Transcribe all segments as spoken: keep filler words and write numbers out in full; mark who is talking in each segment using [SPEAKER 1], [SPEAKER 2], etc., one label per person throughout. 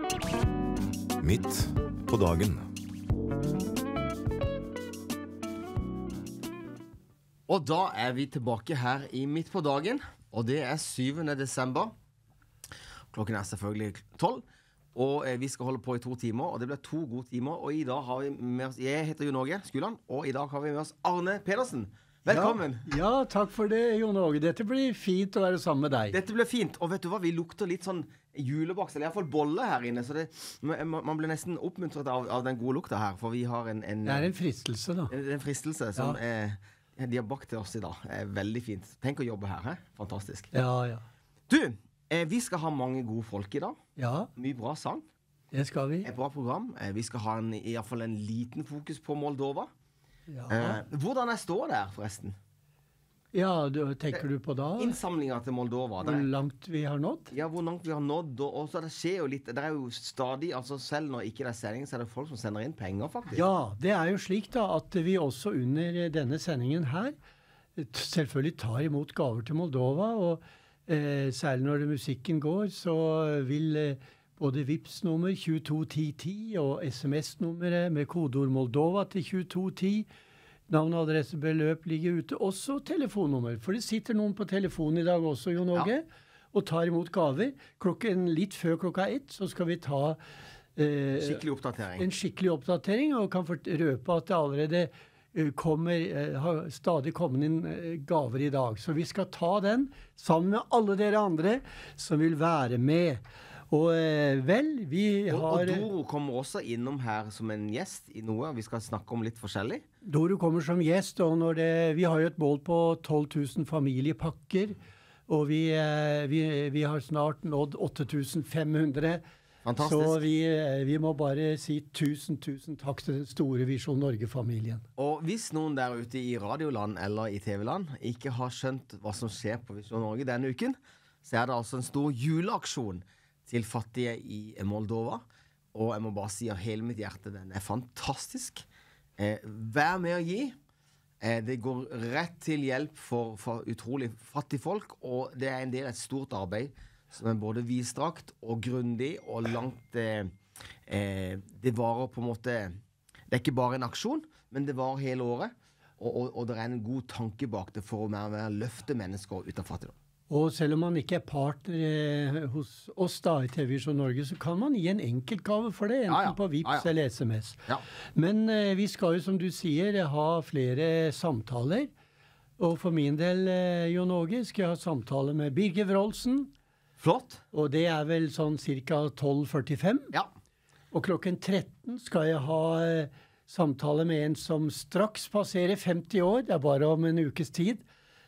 [SPEAKER 1] Midt på dagen.
[SPEAKER 2] Og da er vi tilbake her i Midt på dagen, og det er syvende desember. Klokken er selvfølgelig tolv, og vi skal holde på i to timer, og det blir to gode timer. Og i dag har vi med oss, jeg heter Jon Åge Skuland, og i dag har vi med oss Arne Pedersen. Velkommen.
[SPEAKER 3] Ja, ja, takk for det, Jon Åge. Dette blir fint å være sammen med deg.
[SPEAKER 2] Dette blir fint, og vet du hva, vi lukter litt sånn julebaks, eller i hvert fall bolle her inne, så det, man blir nesten oppmuntret av, av den gode lukta her, for vi har en... en
[SPEAKER 3] det er en fristelse da.
[SPEAKER 2] En, en fristelse som
[SPEAKER 3] ja.
[SPEAKER 2] er, de har bakt til oss i dag. Det er veldig fint. Tenk å jobbe her, he? Fantastisk.
[SPEAKER 3] Ja, ja.
[SPEAKER 2] Du, eh, vi skal ha mange gode folk i dag.
[SPEAKER 3] Ja.
[SPEAKER 2] Mye bra sang.
[SPEAKER 3] Det skal vi.
[SPEAKER 2] Et bra program. Eh, vi skal ha en, i hvert fall en liten fokus på Moldova.
[SPEAKER 3] Ja.
[SPEAKER 2] Eh, hvordan er stået der, forresten?
[SPEAKER 3] Ja, du, tenker du på da?
[SPEAKER 2] Innsamlinger til Moldova.
[SPEAKER 3] Hvor langt vi har nådd?
[SPEAKER 2] Ja, hvor langt vi har nådd. Og, og så det skjer jo litt, det er jo stadig, altså selv når ikke det er sending, så er det folk som sender inn penger, faktisk.
[SPEAKER 3] Ja, det er jo slik da, at vi også under denne sendingen her selvfølgelig tar imot gaver til Moldova, og eh, særlig når musikken går, så vil eh, både Vips-nummer tjueto ti ti og sms-nummeret med kodeord Moldova til tjueto ti, navn og adressebeløp ligger ute, også telefonnummer, for det sitter noen på telefonen i dag også, Jon Åge, ja. og tar imot gaver. Klokken litt før klokka ett, så skal vi ta eh,
[SPEAKER 2] skikkelig oppdatering.
[SPEAKER 3] en skikkelig oppdatering, og kan røpe at det allerede uh, kommer, uh, har stadig kommet inn uh, gaver i dag. Så vi skal ta den sammen med alle dere andre som vil være med. Og eh, vel, vi har...
[SPEAKER 2] Og, og Doro kommer også innom her som en gjest i noe, vi skal snakke om litt forskjellig.
[SPEAKER 3] Doro kommer som gjest, og når det, vi har jo et mål på tolv tusen familiepakker, og vi, eh, vi, vi har snart nådd åtte tusen fem hundre.
[SPEAKER 2] Fantastisk.
[SPEAKER 3] Så vi, vi må bare si tusen, tusen takk til den store Visjon Norge-familien.
[SPEAKER 2] Og hvis noen der ute i radioland eller i T V-land ikke har skjønt hva som skjer på Visjon Norge denne uken, så er det altså en stor juleaksjon til fattige i Moldova, og jeg må bare si av hele mitt hjerte, den er fantastisk. Eh, vær med å gi. Eh, det går rett til hjelp for, for utrolig fattige folk, og det er en del av et stort arbeid, som er både vidstrakt og grundig, og langt eh, eh, det varer på en måte, det er ikke bare en aksjon, men det varer hele året, og, og, og det er en god tanke bak det for å mer, mer løfte mennesker ut av fattigdom.
[SPEAKER 3] Og selv om man ikke er partner eh, hos oss da i T V Visjon Norge, så kan man gi en enkeltgave for det, enten
[SPEAKER 2] ja, ja.
[SPEAKER 3] på Vips
[SPEAKER 2] ja, ja.
[SPEAKER 3] eller sms.
[SPEAKER 2] Ja.
[SPEAKER 3] Men eh, vi skal jo, som du sier, ha flere samtaler. Og for min del, eh, Jon Åge, skal jeg ha samtale med Birger Wroldsen.
[SPEAKER 2] Flott.
[SPEAKER 3] Og det er vel sånn cirka tolv førtifem.
[SPEAKER 2] Ja.
[SPEAKER 3] Og klokken tretten skal jeg ha eh, samtale med en som straks passerer femti år, det er bare om en ukes tid.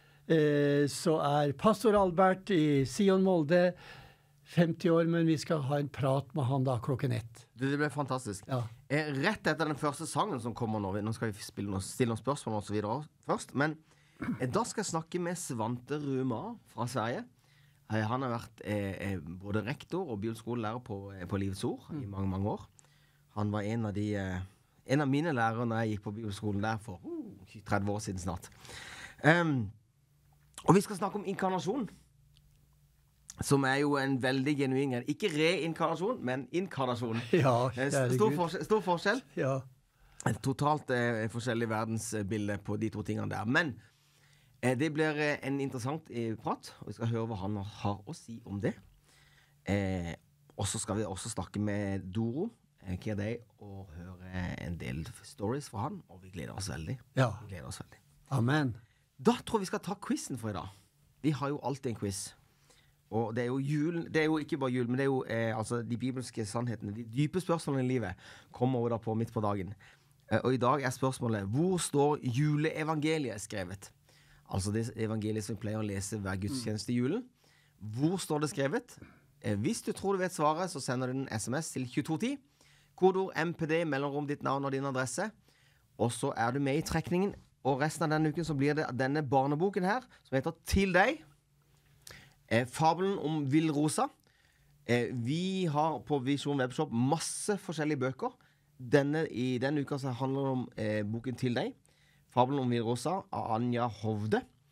[SPEAKER 3] Eh, så er pastor Albert i Sion Molde femti år, men vi skal ha en prat med han da klokken ett.
[SPEAKER 2] Det, det ble fantastisk.
[SPEAKER 3] Ja.
[SPEAKER 2] Eh, rett etter den første sangen som kommer nå, nå skal vi spille noen, stille noen spørsmål og så videre først, men eh, da skal jeg snakke med Svante Ruma fra Sverige. Eh, han har vært eh, både rektor og bibelskolelærer på, eh, på Livets Ord mm. i mange, mange år. Han var en av de, eh, en av mine lærere når jeg gikk på bibelskolen der for uh, tretti år siden snart. Um, Og vi skal snakke om inkarnasjon, som er jo en veldig genuin, ikke reinkarnasjon, men inkarnasjon.
[SPEAKER 3] Ja,
[SPEAKER 2] stor, forskjell, stor forskjell.
[SPEAKER 3] Ja.
[SPEAKER 2] Et totalt eh, forskjellig verdensbilde på de to tingene der. Men eh, det blir eh, en interessant eh, prat, og vi skal høre hva han har å si om det. Eh, og så skal vi også snakke med Doro, eh, Kirdei, og høre en del stories fra han, og vi gleder oss veldig.
[SPEAKER 3] Ja.
[SPEAKER 2] Vi gleder oss veldig.
[SPEAKER 3] Amen.
[SPEAKER 2] Da tror jeg vi skal ta quizen for i dag. Vi har jo alltid en quiz. Og det er jo jul, det er jo ikke bare jul, men det er jo eh, altså de bibelske sannhetene, de dype spørsmålene i livet, kommer jo da på midt på dagen. Eh, og i dag er spørsmålet, hvor står juleevangeliet skrevet? Altså det evangeliet som vi pleier å lese hver gudstjeneste i julen. Hvor står det skrevet? Eh, hvis du tror du vet svaret, så sender du en sms til tjueto ti. Kodord M P D, mellomrom ditt navn og din adresse. Og så er du med i trekningen. Og resten av denne uken så blir det denne barneboken her, som heter Til deg. Eh, fabelen om Villrosa. Eh, vi har på Visjon Webshop masse forskjellige bøker. Denne, I denne uka så handler det om eh, boken Til deg. Fabelen om Villrosa av Anja Hovde.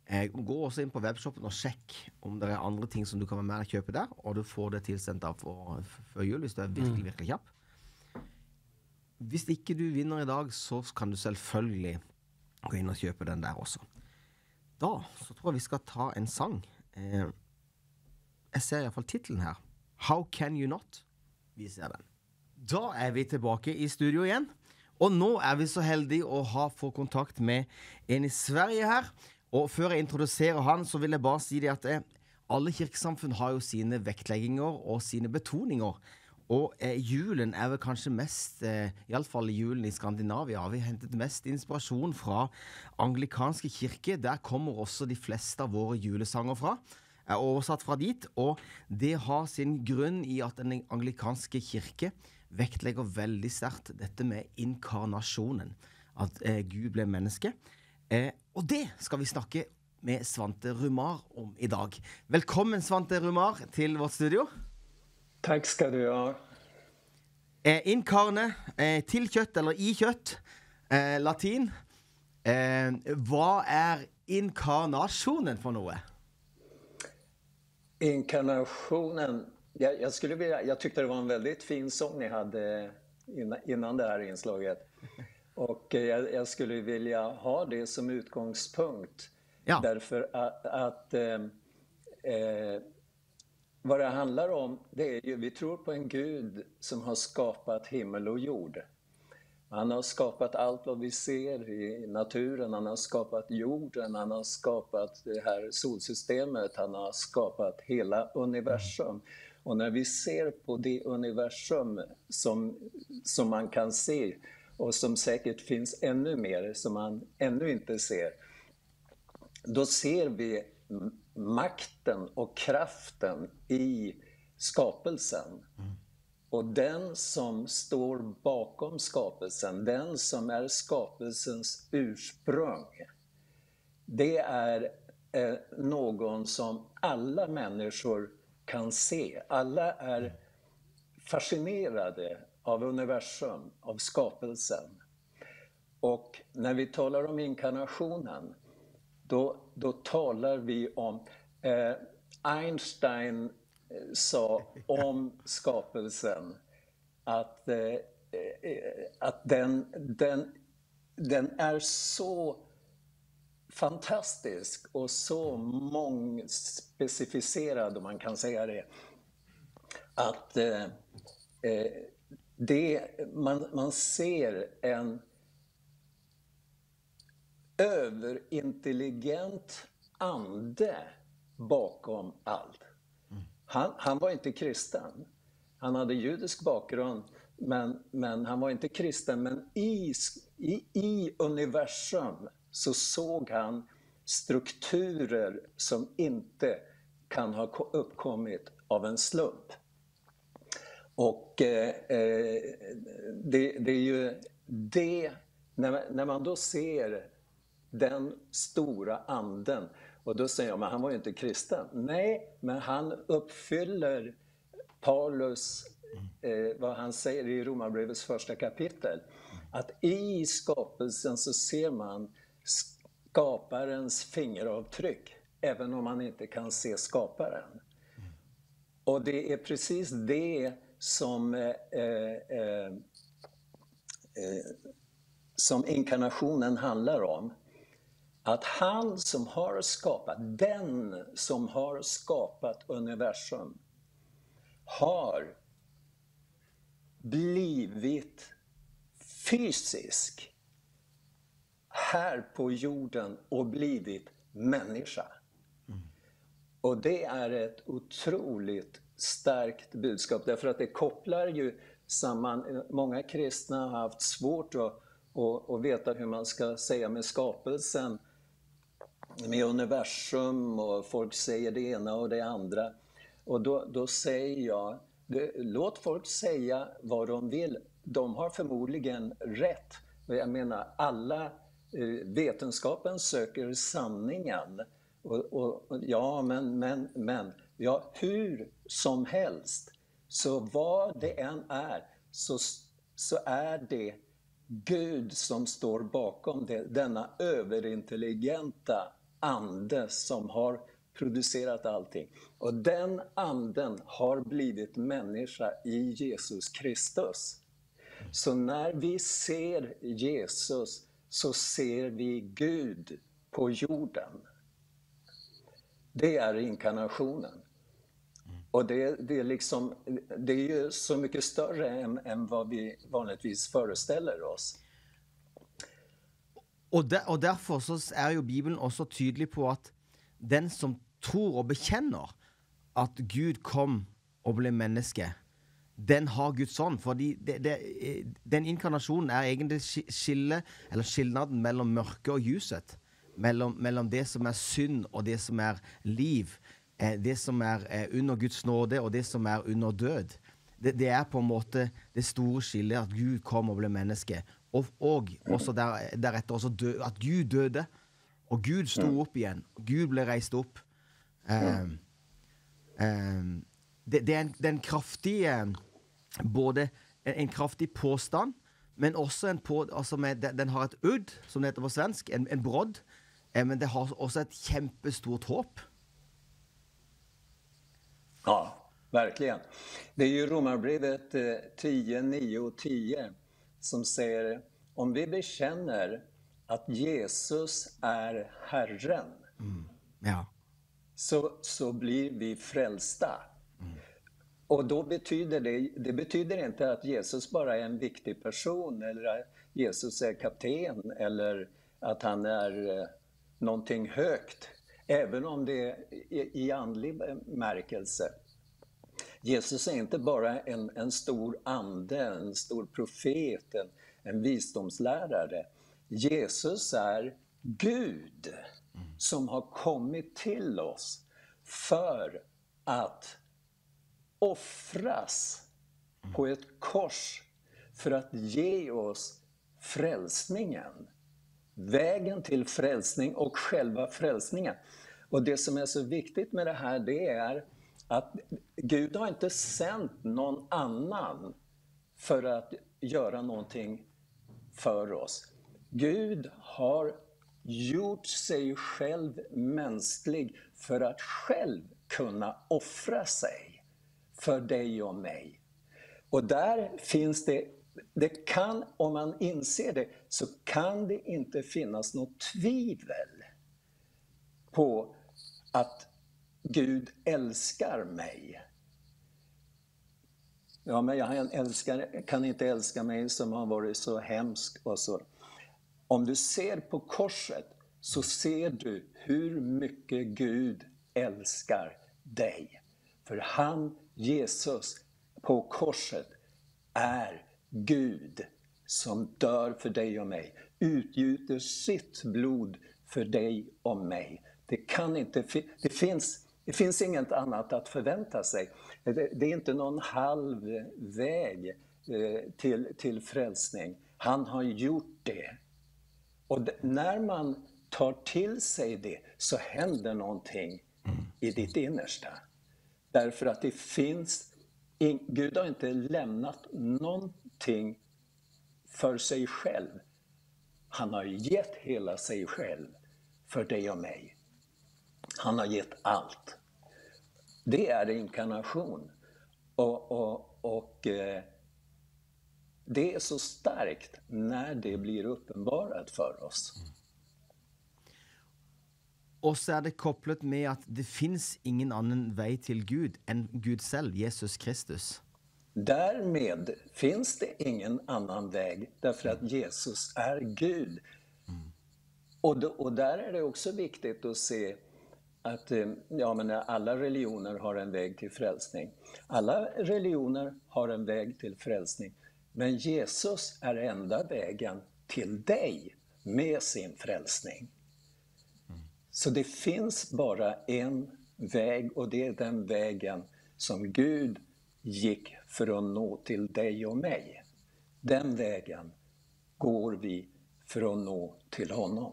[SPEAKER 2] Eh, gå også inn på webshoppen og sjekk om det er andre ting som du kan være med og kjøpe der, og du får det tilsendt av for, før jul, hvis du er virkelig, virkelig kjapp. Hvis ikke du vinner i dag, så kan du selvfølgelig gå inn og kjøpe den der også. Da, så tror jeg vi skal ta en sang. Eh, jeg ser i hvert fall titlen her. How Can You Not? Vi ser den. Da er vi tilbake i studio igjen, og nå er vi så heldige å ha få kontakt med en i Sverige her. Og før jeg introduserer han, så vil jeg bare si det at eh, alle kirkesamfunn har jo sine vektlegginger og sine betoninger. Og eh, julen er vel kanskje mest, eh, i alle fall julen i Skandinavia, har vi hentet mest inspirasjon fra anglikanske kirke. Der kommer også de fleste av våre julesanger fra, er oversatt fra dit. Og det har sin grunn i at den anglikanske kirke vektlegger veldig sterkt dette med inkarnasjonen. At eh, Gud ble menneske. Eh, og det skal vi snakke med Svante Rumar om i dag. Velkommen Svante Rumar til vårt studio.
[SPEAKER 4] Tack ska du ha.
[SPEAKER 2] Eh, inkarne, eh, til kjøtt eller i kjøtt, eh, latin. Eh, vad är inkarnationen för noe?
[SPEAKER 4] Inkarnationen, jag, jag, skulle vilja, jag tyckte det var en väldigt fin sång ni hade innan, innan det här inslaget. Och jag, jag skulle vilja ha det som utgångspunkt.
[SPEAKER 2] Ja.
[SPEAKER 4] Därför att, att eh, eh, vad det handlar om, det är ju, vi tror på en Gud som har skapat himmel och jord. Han har skapat allt vad vi ser i naturen, han har skapat jorden, han har skapat det här solsystemet, han har skapat hela universum. Och när vi ser på det universum som, som man kan se, och som säkert finns ännu mer som man ännu inte ser, då ser vi makten och kraften i skapelsen. Mm. Och den som står bakom skapelsen, den som är skapelsens ursprung, det är eh, någon som alla människor kan se. Alla är fascinerade av universum, av skapelsen. Och när vi talar om inkarnationen, då, då talar vi om... Eh, Einstein sa om skapelsen att, eh, att den, den, den är så fantastisk och så mångspecificerad, om man kan säga det, att eh, det, man, man ser en överintelligent ande bakom allt. Han, han var inte kristen. Han hade judisk bakgrund, men, men han var inte kristen. Men i, i, i universum så såg han strukturer som inte kan ha uppkommit av en slump. Och eh, det, det är ju det, när, när man då ser den stora anden, och då säger jag, men han var ju inte kristen. Nej, men han uppfyller Paulus, eh, vad han säger i Romarbrevets första kapitel. Att i skapelsen så ser man skaparens fingeravtryck, även om man inte kan se skaparen. Och det är precis det som, eh, eh, eh, som inkarnationen handlar om. Att han som har skapat, den som har skapat universum, har blivit fysisk här på jorden och blivit människa. Mm. Och det är ett otroligt starkt budskap, därför att det kopplar ju samman. Många kristna har haft svårt att, att, att veta hur man ska säga med skapelsen, med universum, och folk säger det ena och det andra. Och då, då säger jag, det, låt folk säga vad de vill. De har förmodligen rätt. Jag menar, alla eh, vetenskapen söker sanningen. Och, och, ja, men, men, men, ja, hur som helst, så vad det än är, så, så är det Gud som står bakom det, denna överintelligenta ande som har producerat allting. Och den anden har blivit människa i Jesus Kristus. Så när vi ser Jesus så ser vi Gud på jorden. Det är inkarnationen. Och det, det, är liksom, det är ju så mycket större än, än vad vi vanligtvis föreställer oss.
[SPEAKER 2] Og, der, og derfor så er jo Bibelen også tydelig på at den som tror og bekjenner at Gud kom og ble menneske, den har Guds ånd. Fordi det, det, den inkarnasjonen er egentlig skille, eller skillnaden mellom mørke og ljuset. Mellom, mellom det som er synd og det som er liv. Det som er under Guds nåde og det som er under død. Det, det er på en måte det store skillet at Gud kom og ble menneske. Og, og også der, deretter også dø, at Gud døde, og Gud stod opp igjen. Gud ble reist opp. Um, um, det, det, er en, det er en kraftig, både en, en kraftig påstand, men også en på, altså med, den, den har et udd, som det heter på svensk, en, en brodd, eh, men det har også et kjempestort håp.
[SPEAKER 4] Ja, verkligen. Det är ju Romarbrevet tio, nio och tio som säger, om vi bekänner att Jesus är Herren,
[SPEAKER 2] mm. ja.
[SPEAKER 4] så, så blir vi frälsta. Mm. Och då betyder det, det betyder inte att Jesus bara är en viktig person, eller att Jesus är kapten, eller att han är eh, någonting högt, även om det är i, i andlig märkelse. Jesus är inte bara en, en stor ande, en stor profet, en, en visdomslärare. Jesus är Gud som har kommit till oss för att offras på ett kors för att ge oss frälsningen. Vägen till frälsning och själva frälsningen. Och det som är så viktigt med det här, det är att Gud har inte sänt någon annan för att göra någonting för oss. Gud har gjort sig själv mänsklig för att själv kunna offra sig för dig och mig. Och där finns det, det kan, om man inser det, så kan det inte finnas något tvivel på att Gud älskar mig. Ja, men jag älskar, kan inte älska mig som har varit så hemsk och så. Om du ser på korset så ser du hur mycket Gud älskar dig. För han, Jesus, på korset är Gud som dör för dig och mig. Utgjuter sitt blod för dig och mig. Det kan inte, det finns, det finns inget annat att förvänta sig. Det, det är inte någon halv väg eh, till, till frälsning. Han har gjort det. Och det, när man tar till sig det så händer någonting i ditt innersta. Därför att det finns, in, Gud har inte lämnat någonting för sig själv. Han har gett hela sig själv för dig och mig. Han har gett allt. Det är inkarnation. Och, och, och eh, det är så starkt när det blir uppenbarat för oss.
[SPEAKER 2] Och så är det kopplat med att det finns ingen annan väg till Gud än Gud själv, Jesus Kristus.
[SPEAKER 4] Därmed finns det ingen annan väg, därför att Jesus är Gud. Mm. Och, då, och där är det också viktigt att se att ja, men alla religioner har en väg till frälsning. Alla religioner har en väg till frälsning. Men Jesus är enda vägen till dig med sin frälsning. Mm. Så det finns bara en väg, och det är den vägen som Gud gick för att nå till dig och mig. Den vägen går vi för att nå till honom.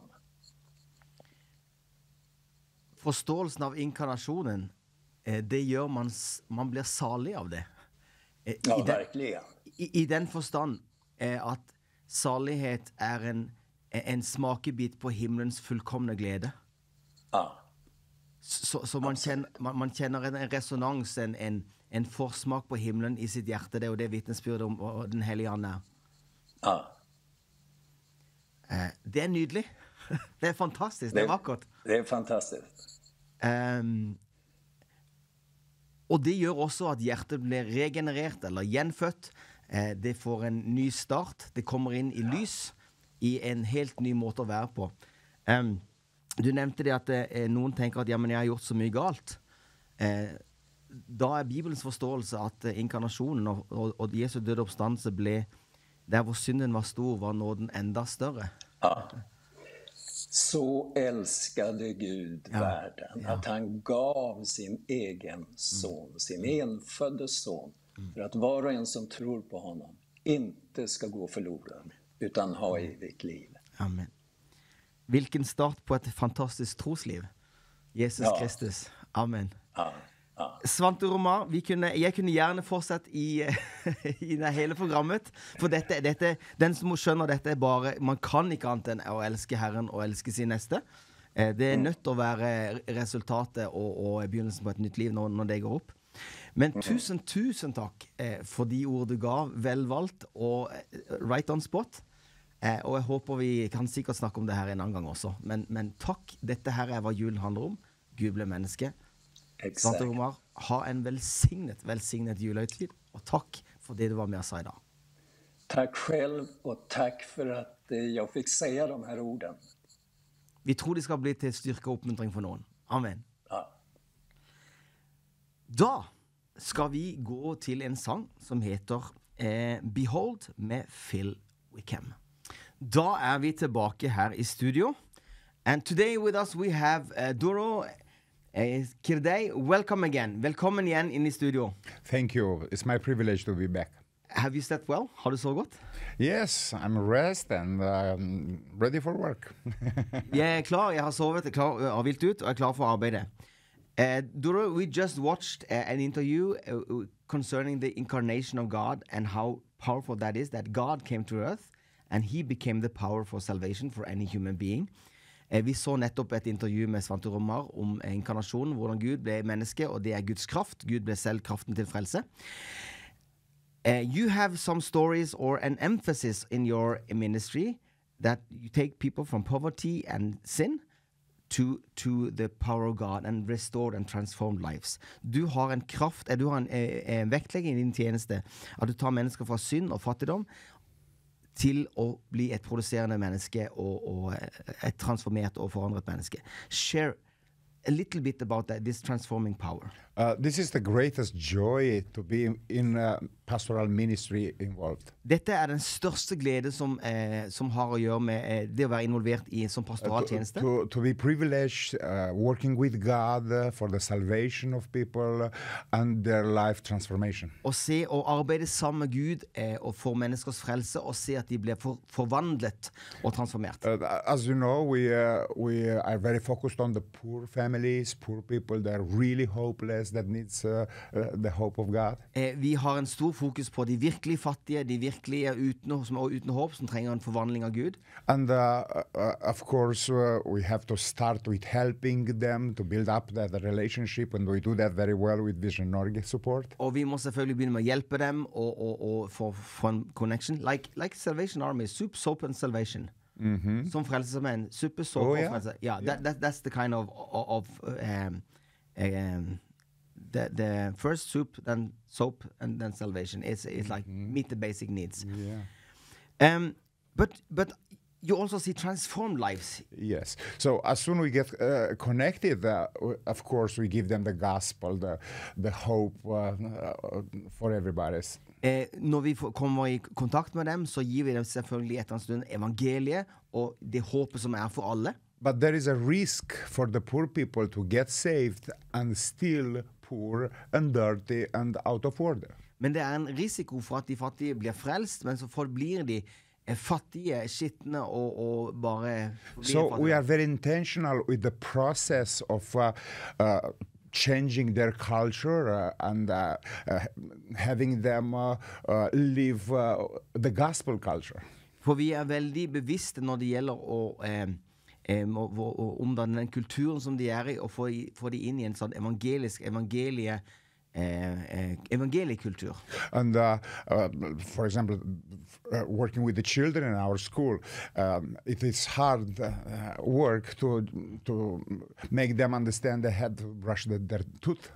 [SPEAKER 2] Forståelsen av inkarnationen, det gör man, man blir salig av det. I
[SPEAKER 4] ja,
[SPEAKER 2] den,
[SPEAKER 4] verkligen.
[SPEAKER 2] I, I den forstand att salighet är en, en smakebit på himlens fullkomne glädje.
[SPEAKER 4] Ja.
[SPEAKER 2] Så, så man, kjenner, man, man kjenner en, en resonans, en, en, en forsmak på himmelen i sitt hjerte. Det er jo det vitnesbyrdet om og Den hellige ande er.
[SPEAKER 4] Ja.
[SPEAKER 2] Eh, det er nydelig. Det er fantastisk. Det er vakkert.
[SPEAKER 4] Det er fantastisk.
[SPEAKER 2] Um, og det gjør også at hjertet blir regenerert eller gjenfødt. Eh, det får en ny start. Det kommer inn i lys, i en helt ny måte å være på. Um, du nevnte det at eh, noen tenker at ja, men jeg har gjort så mye galt. Eh, da er Bibelens forståelse at eh, inkarnasjonen og, og, og Jesu døde oppstandelse ble der hvor synden var stor, var nåden enda større.
[SPEAKER 4] Ja. Så älskade Gud
[SPEAKER 2] ja.
[SPEAKER 4] världen
[SPEAKER 2] ja.
[SPEAKER 4] att han gav sin egen son, mm. sin enfödde son, mm. för att var och en som tror på honom inte ska gå förlorad utan ha evigt liv.
[SPEAKER 2] Amen. Hvilken start på et fantastisk trosliv. Jesus ja. Kristus. Amen.
[SPEAKER 4] Ja. Ja.
[SPEAKER 2] Svante Romar, vi kunne, jeg kunne gjerne fortsette i, i det hele programmet, for dette, dette, den som skjønner dette er bare, man kan ikke annet enn å elske Herren og elske sin neste. Eh, det er nødt til å være resultatet og, og begynnelsen på et nytt liv når, når det går opp. Men tusen, tusen takk eh, for de ord du ga, velvalgt og eh, right on spot. Eh, og jeg håper vi kan sikkert snakke om det her en annen gang også. Men, men takk, dette her er hva julen handler om. Gud ble menneske. Svante Romar, ha en velsignet, velsignet julehøytid, og takk for det du var med oss i dag.
[SPEAKER 4] Takk selv, og takk for at jeg fikk si de her orden.
[SPEAKER 2] Vi tror de skal bli til styrke og oppmuntring for noen. Amen.
[SPEAKER 4] Ja.
[SPEAKER 2] Da skal vi gå til en sang som heter eh, Behold med Phil Wickham. Da er vi tilbake her i studio. And today with us we have uh, Doro Uh, Kirdey, welcome again. Velkommen igjen inn i studio.
[SPEAKER 5] Thank you. It's my privilege to be back.
[SPEAKER 2] Have you slept well? Har du sovet godt?
[SPEAKER 5] Yes, I'm rest and um, ready for work.
[SPEAKER 2] Jeg er klar, jeg har sovet, jeg er klar, jeg har hvilt ut, og jeg er klar for å arbeide. Uh, Doro, we just watched uh, an interview uh, concerning the incarnation of God and how powerful that is, that God came to earth and he became the power for salvation for any human being. Eh, vi så nettopp et intervju med Svante Romar om eh, inkarnasjonen, hvordan Gud ble menneske, og det er Guds kraft. Gud ble selv kraften til frelse. Uh, you have some stories or an emphasis in your ministry that you take people from poverty and sin to, to the power of God and restore and transform lives. Du har en kraft, eh, du har en eh, vektlegging i din tjeneste, at du tar mennesker fra synd og fattigdom, til å bli et produserende menneske og, og et transformert og forandret menneske. Share a little bit about that, this transforming power.
[SPEAKER 5] Uh, this is the greatest joy to be in uh, pastoral ministry involved.
[SPEAKER 2] Dette er den største glede som, eh, som har å gjøre med eh, det å være involvert i som pastoral tjeneste.
[SPEAKER 5] Uh, to, to, to be privileged uh, working with God uh, for the salvation of people uh, and their life transformation.
[SPEAKER 2] Å se og arbeide sammen med Gud eh, og for menneskers frelse og se at de blir for, forvandlet og transformert.
[SPEAKER 5] Uh, as you know, we, uh, we are very focused on the poor families, poor people that are really hopeless, that needs uh, uh, the hope of God.
[SPEAKER 2] Eh, vi har en stor fokus på de virkelig fattige, de virkelig uten, som er uten håp, som trenger en forvandling av Gud.
[SPEAKER 5] And uh, uh, of course, uh, we have to start with helping them to build up that relationship, and we do that very well with Vision Norge support.
[SPEAKER 2] Og vi må selvfølgelig begynne med å hjelpe dem og, og, og få, få en connection. Like, like Salvation Army, Soup, Soap and Salvation.
[SPEAKER 5] Mm-hmm.
[SPEAKER 2] Som frelsesmenn, suppe, såpe
[SPEAKER 5] Oh,
[SPEAKER 2] og
[SPEAKER 5] yeah.
[SPEAKER 2] frelse. Yeah, that, that, that's the kind of, of um, um, the, the first soup, then soap, and then salvation. It's, it's like meet the basic needs.
[SPEAKER 5] Yeah.
[SPEAKER 2] Um, but, but you also see transformed lives.
[SPEAKER 5] Yes. So as soon as we get uh, connected, uh, w- of course, we give them the gospel, the the hope uh, uh, for everybody.
[SPEAKER 2] Eh, når vi får, kommer i kontakt med dem, så gir vi dem selvfølgelig etter en stund evangeliet og det håpet som er for alle.
[SPEAKER 5] But there is a risk for the poor people to get saved and still poor and dirty and out of order.
[SPEAKER 2] Men det er en risiko for at de fattige blir frelst, men så forblir de eh, fattige, skitne og, og bare forblir
[SPEAKER 5] So
[SPEAKER 2] fattige.
[SPEAKER 5] we are very intentional with the process of uh, uh, changing their culture uh, and uh, uh, having them uh, uh, live uh, the gospel culture.
[SPEAKER 2] For vi er veldig bevisste når det gjelder å eh, eh, må- å- å omdanne den kulturen som de er i, og få, i- få de inn i en sånn evangelisk evangelie, eh, eh, evangeliekultur.
[SPEAKER 5] And uh, uh, for example, uh, working with the children in our school, um, it is hard uh, work to to make them understand they had to brush the, their tooth.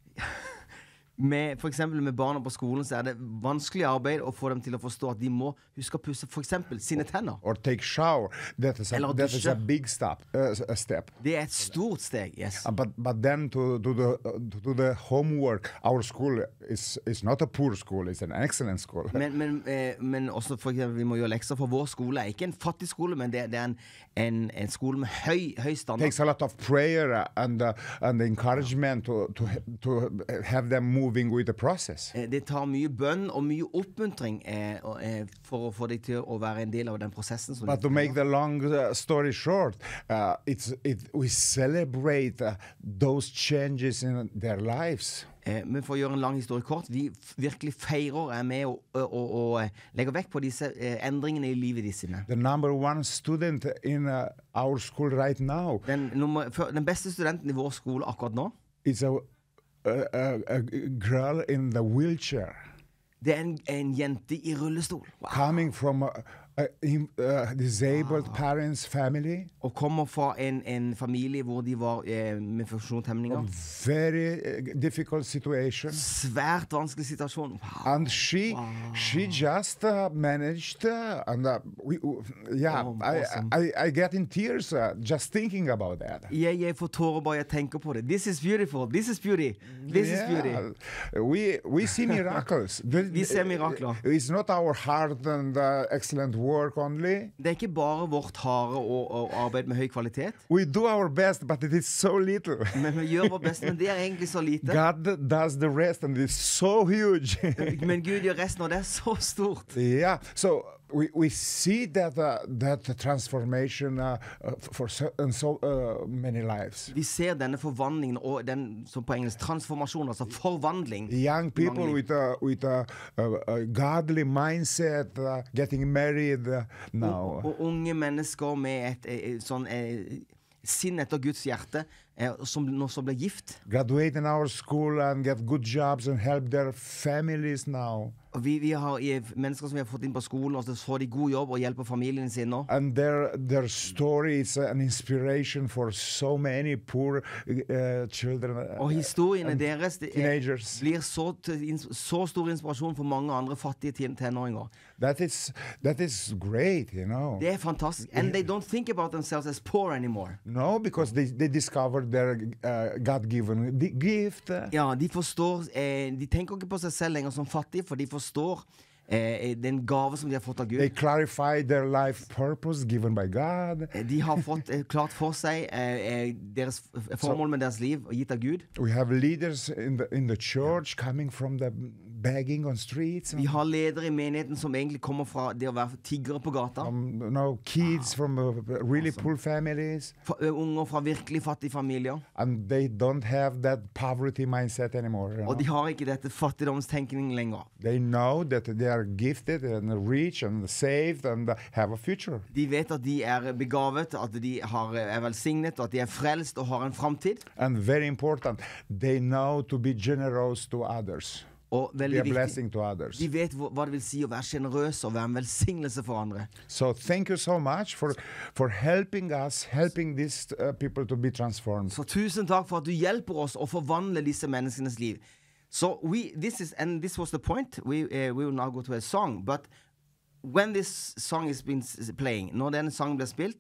[SPEAKER 2] Med, for eksempel med barna på skolen så er det vanskelig arbeid å få dem til å forstå at de må huske å pusse for eksempel sine tenner.
[SPEAKER 5] Or take shower. That is a,
[SPEAKER 2] Eller
[SPEAKER 5] that is a
[SPEAKER 2] dusje.
[SPEAKER 5] big step. Uh, a step.
[SPEAKER 2] Det er et stort steg, yes.
[SPEAKER 5] Uh, but but then to do the uh, to do the homework. Our school is is not a poor school. It's an excellent school.
[SPEAKER 2] Men, men, eh, men også for eksempel, vi må gjøre lekser, for vår skole er ikke en fattig skole, men det, det er en, en, en skole med høy, høy standard.
[SPEAKER 5] Takes a lot of prayer uh, and uh, and encouragement to to to have them moving with the process.
[SPEAKER 2] Eh, Det tar mye bønn og mye oppmuntring eh, og, eh, for å få deg til å være en del av den prosessen. Som
[SPEAKER 5] But
[SPEAKER 2] de-
[SPEAKER 5] to make the long uh, story short, uh, it's it we celebrate uh, those changes in their lives.
[SPEAKER 2] Eh, men for å gjøre en lang historie kort, vi f- virkelig feirer, er med og, og, og, og eh, legger vekt på disse eh, endringene i livet de sine.
[SPEAKER 5] The number one student in uh, our school right now
[SPEAKER 2] Den, nummer, for, den beste studenten i vår skole akkurat nå,
[SPEAKER 5] is a a, a, a girl in the wheelchair
[SPEAKER 2] det er en, en jente i rullestol. Wow.
[SPEAKER 5] coming from a, a, im- uh, disabled parents' family.
[SPEAKER 2] Og kommer fra en, en familie hvor de var eh, med funksjonshemninger.
[SPEAKER 5] Very uh, difficult situation.
[SPEAKER 2] Svært vanskelig situasjon. Wow.
[SPEAKER 5] And she she just uh, managed uh, and uh, we, w- yeah
[SPEAKER 2] Oh,
[SPEAKER 5] I,
[SPEAKER 2] awesome.
[SPEAKER 5] I I get in tears uh, just thinking about that.
[SPEAKER 2] Jeg, jeg får tårer bare jeg tenker på det. This is beautiful. This is beauty. This is beauty.
[SPEAKER 5] Yeah. We we see miracles. The-
[SPEAKER 2] Vi ser mirakler.
[SPEAKER 5] It's not our hard and uh, excellent work only.
[SPEAKER 2] Det er ikke bare vårt harde og, og arbeid med høy kvalitet,
[SPEAKER 5] We do our best, but it is so little.
[SPEAKER 2] men vi gjør vårt beste. Men det er egentlig så lite.
[SPEAKER 5] God does the rest, and it's so huge.
[SPEAKER 2] Men Gud gjør resten, og det er så stort.
[SPEAKER 5] Yeah, so we, we see that uh, that transformation uh, uh, for so, in so uh, many lives.
[SPEAKER 2] Vi ser denne forvandlingen, og den som på engelsk transformasjon, altså forvandling.
[SPEAKER 5] Young people
[SPEAKER 2] Mange liv.
[SPEAKER 5] with a with a, a, a godly mindset uh, getting married uh, now.
[SPEAKER 2] Og, og unge mennesker med et, eh, sånn eh, sinn etter Guds hjerte, eh, som nå som blir gift.
[SPEAKER 5] Graduate in our school and get good jobs and help their families now.
[SPEAKER 2] Og vi, vi har eh, mennesker som vi har fått inn på skolen, og så får de god jobb og hjelper familien sin nå.
[SPEAKER 5] And their their story is an inspiration for so many poor uh, children uh,
[SPEAKER 2] Og historiene
[SPEAKER 5] and
[SPEAKER 2] deres det er,
[SPEAKER 5] teenagers.
[SPEAKER 2] blir så, til, ins- så stor inspirasjon for mange andre fattige ten- tenåringer.
[SPEAKER 5] That is that is great, you know.
[SPEAKER 2] Det er fantastisk. And they don't think about themselves as poor anymore.
[SPEAKER 5] No, because they, they discovered their uh, God-given di- gift. uh,
[SPEAKER 2] Ja, de forstår eh, De tenker ikke på seg selv lenger som fattige, for de forstår eh, den gave som de har fått av
[SPEAKER 5] They
[SPEAKER 2] Gud.
[SPEAKER 5] clarify their life purpose given by God.
[SPEAKER 2] Eh, De har fått eh, klart for seg eh, eh, deres f- formål med deres liv, og gitt av Gud.
[SPEAKER 5] We have leaders in the in the church coming from the begging on streets.
[SPEAKER 2] Vi har ledere i menigheten som egentlig kommer fra det å være tiggere på gata.
[SPEAKER 5] Um, you know, kids from uh, really poor families,
[SPEAKER 2] Fa- ø, unger fra virkelig fattige familier.
[SPEAKER 5] and they don't have that poverty mindset anymore. you
[SPEAKER 2] Og de
[SPEAKER 5] know.
[SPEAKER 2] har ikke dette fattigdomstenkning lenger.
[SPEAKER 5] They know that they are gifted and rich and saved and uh, have a future.
[SPEAKER 2] De vet at de er begavet, at de har, er velsignet, og at de er frelst og har en framtid.
[SPEAKER 5] And very important, they know to be generous to others,
[SPEAKER 2] Og
[SPEAKER 5] be
[SPEAKER 2] veldig
[SPEAKER 5] a
[SPEAKER 2] viktig,
[SPEAKER 5] blessing to others.
[SPEAKER 2] de vet hva hva det vil si å være sjenerøs og være en velsignelse for andre.
[SPEAKER 5] So thank you so much for for helping us, helping these uh, people to be transformed.
[SPEAKER 2] Så tusen takk for at du hjelper oss å forvandle disse menneskenes liv. So we, this is, and this was the point. We, uh, we will now go to a song. But when this song is been s- playing, når denne sangen blir spilt,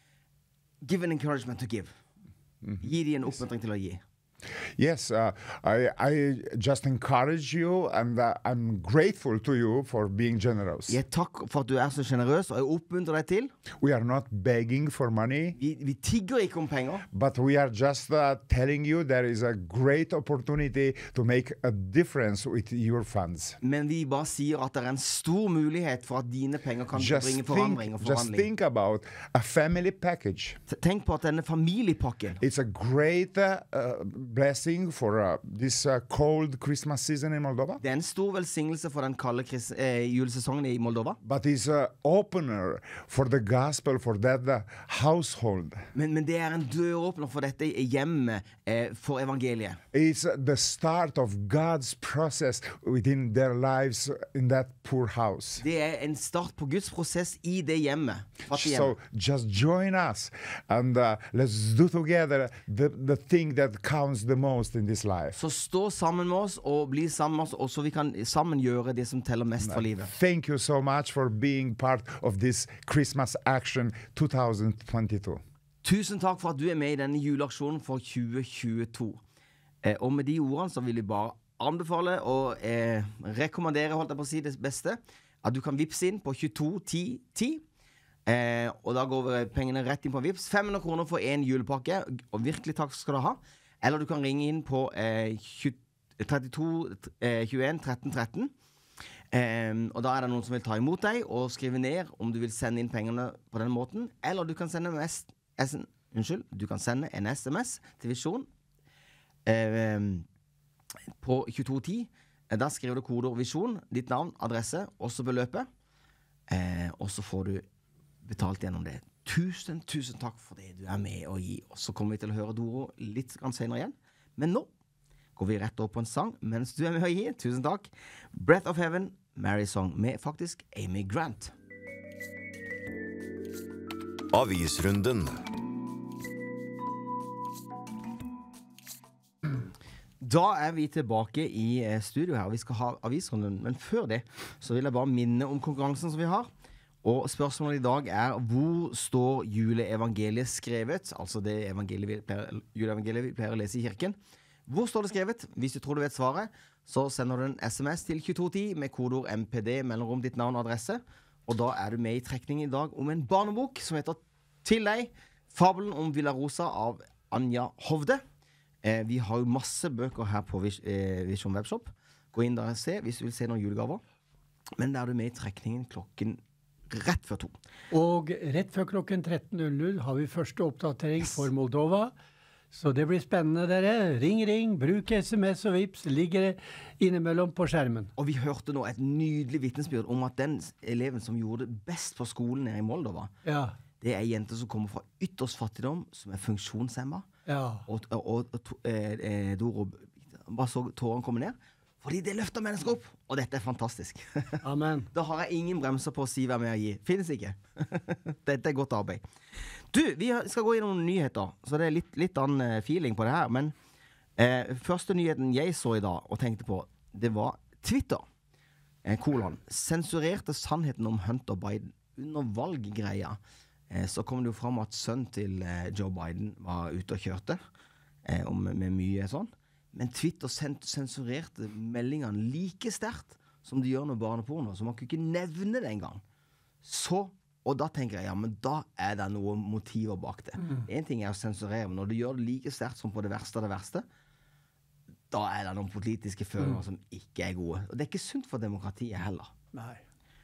[SPEAKER 2] give an encouragement to give. Gi de en oppmuntring til å gi.
[SPEAKER 5] Yes, uh, I, I just encourage you, and uh, I'm grateful to you for being generous.
[SPEAKER 2] Jeg takk for at du er så generøs, og jeg oppmuntrer deg til.
[SPEAKER 5] We are not begging for money,
[SPEAKER 2] Vi, vi tigger ikke om penger,
[SPEAKER 5] but we are just uh, telling you there is a great opportunity to make a difference with your funds.
[SPEAKER 2] men vi bare sier at det er en stor mulighet for at dine penger kan
[SPEAKER 5] Just
[SPEAKER 2] bringe
[SPEAKER 5] think,
[SPEAKER 2] forandring og
[SPEAKER 5] just
[SPEAKER 2] forvandling.
[SPEAKER 5] think about a family package.
[SPEAKER 2] Tenk på at denne familiepakken,
[SPEAKER 5] It's a great uh, uh, blessing for uh, this uh, cold Christmas season in Moldova.
[SPEAKER 2] Det er en stor velsignelse for den kalde kris- eh, julesesongen i Moldova.
[SPEAKER 5] But it's an opener for the gospel for that uh, household.
[SPEAKER 2] Men, men det er en døråpner for dette hjemmet eh, for evangeliet.
[SPEAKER 5] It's uh, the start of God's process within their lives in that poor house.
[SPEAKER 2] Det er en start på Guds prosess i det hjemmet. fattige
[SPEAKER 5] So
[SPEAKER 2] hjemmet.
[SPEAKER 5] just join us and uh, let's do together the, the thing that counts the most in this life.
[SPEAKER 2] Så stå sammen med oss og bli sammen med oss, og så vi kan sammen gjøre det som teller mest for livet.
[SPEAKER 5] Thank you so much for being part of this Christmas Action twenty twenty-two.
[SPEAKER 2] Tusen takk for at du er med i denne juleaksjonen for tjue tjueto. Eh, og med de ordene så vil jeg bare anbefale og eh, rekommendere, holdt jeg på å si det beste, at du kan vippse inn på tjueto ti ti. Eh, og da går pengene rett inn på Vips. fem hundre kroner for en julepakke, og virkelig takk skal du ha. Eller du kan ringe inn på eh, trettito tjueen tretten tretten. Eh, og da er det noen som vil ta imot deg og skrive ned om du vil sende inn pengene på den måten. Eller du kan sende, S S unnskyld, du kan sende en S M S til Visjon eh, på tjueto ti. Da skriver du kodeord Visjon, ditt navn, adresse, også beløpet. Eh, og så får du betalt gjennom det. Tusen, tusen takk for det du er med å gi. Og så kommer vi til å høre Doro litt senere igjen. Men nå går vi rett over på en sang mens du er med å gi. Tusen takk. Breath of Heaven, Mary Song, med faktisk Amy Grant.
[SPEAKER 1] Avisrunden.
[SPEAKER 2] Da er vi tilbake i studio her, og vi skal ha avisrunden. Men før det så vil jeg bare minne om konkurransen som vi har. Og spørsmålet i dag er: hvor står juleevangeliet skrevet? Altså det evangeliet vi pleier, juleevangeliet vi pleier å lese i kirken. Hvor står det skrevet? Hvis du tror du vet svaret, så sender du en S M S til tjueto ti med kodeord M P D, mellomrom ditt navn og adresse. Og da er du med i trekning i dag om en barnebok som heter Til deg, Fabelen om Villa Rosa av Anja Hovde. Eh, vi har jo masse bøker her på Vis eh, Vision Webshop. Gå inn der og se hvis du vil se noen julegaver. Men da er du med i trekningen klokken rett før to.
[SPEAKER 3] Og rett før klokken tretten null null har vi første oppdatering for Moldova. Så det blir spennende, dere. Ring, ring, bruk S M S og Vips. Ligger innimellom på skjermen.
[SPEAKER 2] Og vi hørte nå et nydelig vitnesbyrd om at den eleven som gjorde det best på skolen nede i Moldova,
[SPEAKER 3] Ja,
[SPEAKER 2] det er jenter som kommer fra ytterst fattigdom, som er funksjonshemmet.
[SPEAKER 3] ja.
[SPEAKER 2] Og, og, og, og to, eh, eh, Doro bare så tårene komme ned. Fordi det løfter mennesker opp, og dette er fantastisk.
[SPEAKER 3] Amen.
[SPEAKER 2] Da har jeg ingen bremser på å si hva jeg må gi. Finnes ikke. Dette er godt arbeid. Du, vi skal gå gjennom nyheter, så det er litt, litt annen feeling på det her. Men eh, første nyheten jeg så i dag og tenkte på, det var Twitter. Eh, kolon. Sensurerte sannheten om Hunter Biden under valggreia. Eh, så kom det jo fram at sønnen til eh, Joe Biden var ute og kjørte, eh, om, med mye sånn. Men Twitter sensurerte meldingene like sterkt som de gjør med barneporno, så man kunne ikke nevne det engang. Så, og da tenker jeg, ja, men da er det noen motiver bak det. Mm. En ting er å sensurere, men når du gjør det like sterkt som på det verste av det verste, da er det noen politiske følelser mm. som ikke er gode. Og det er ikke sunt for demokratiet heller.
[SPEAKER 3] Nei.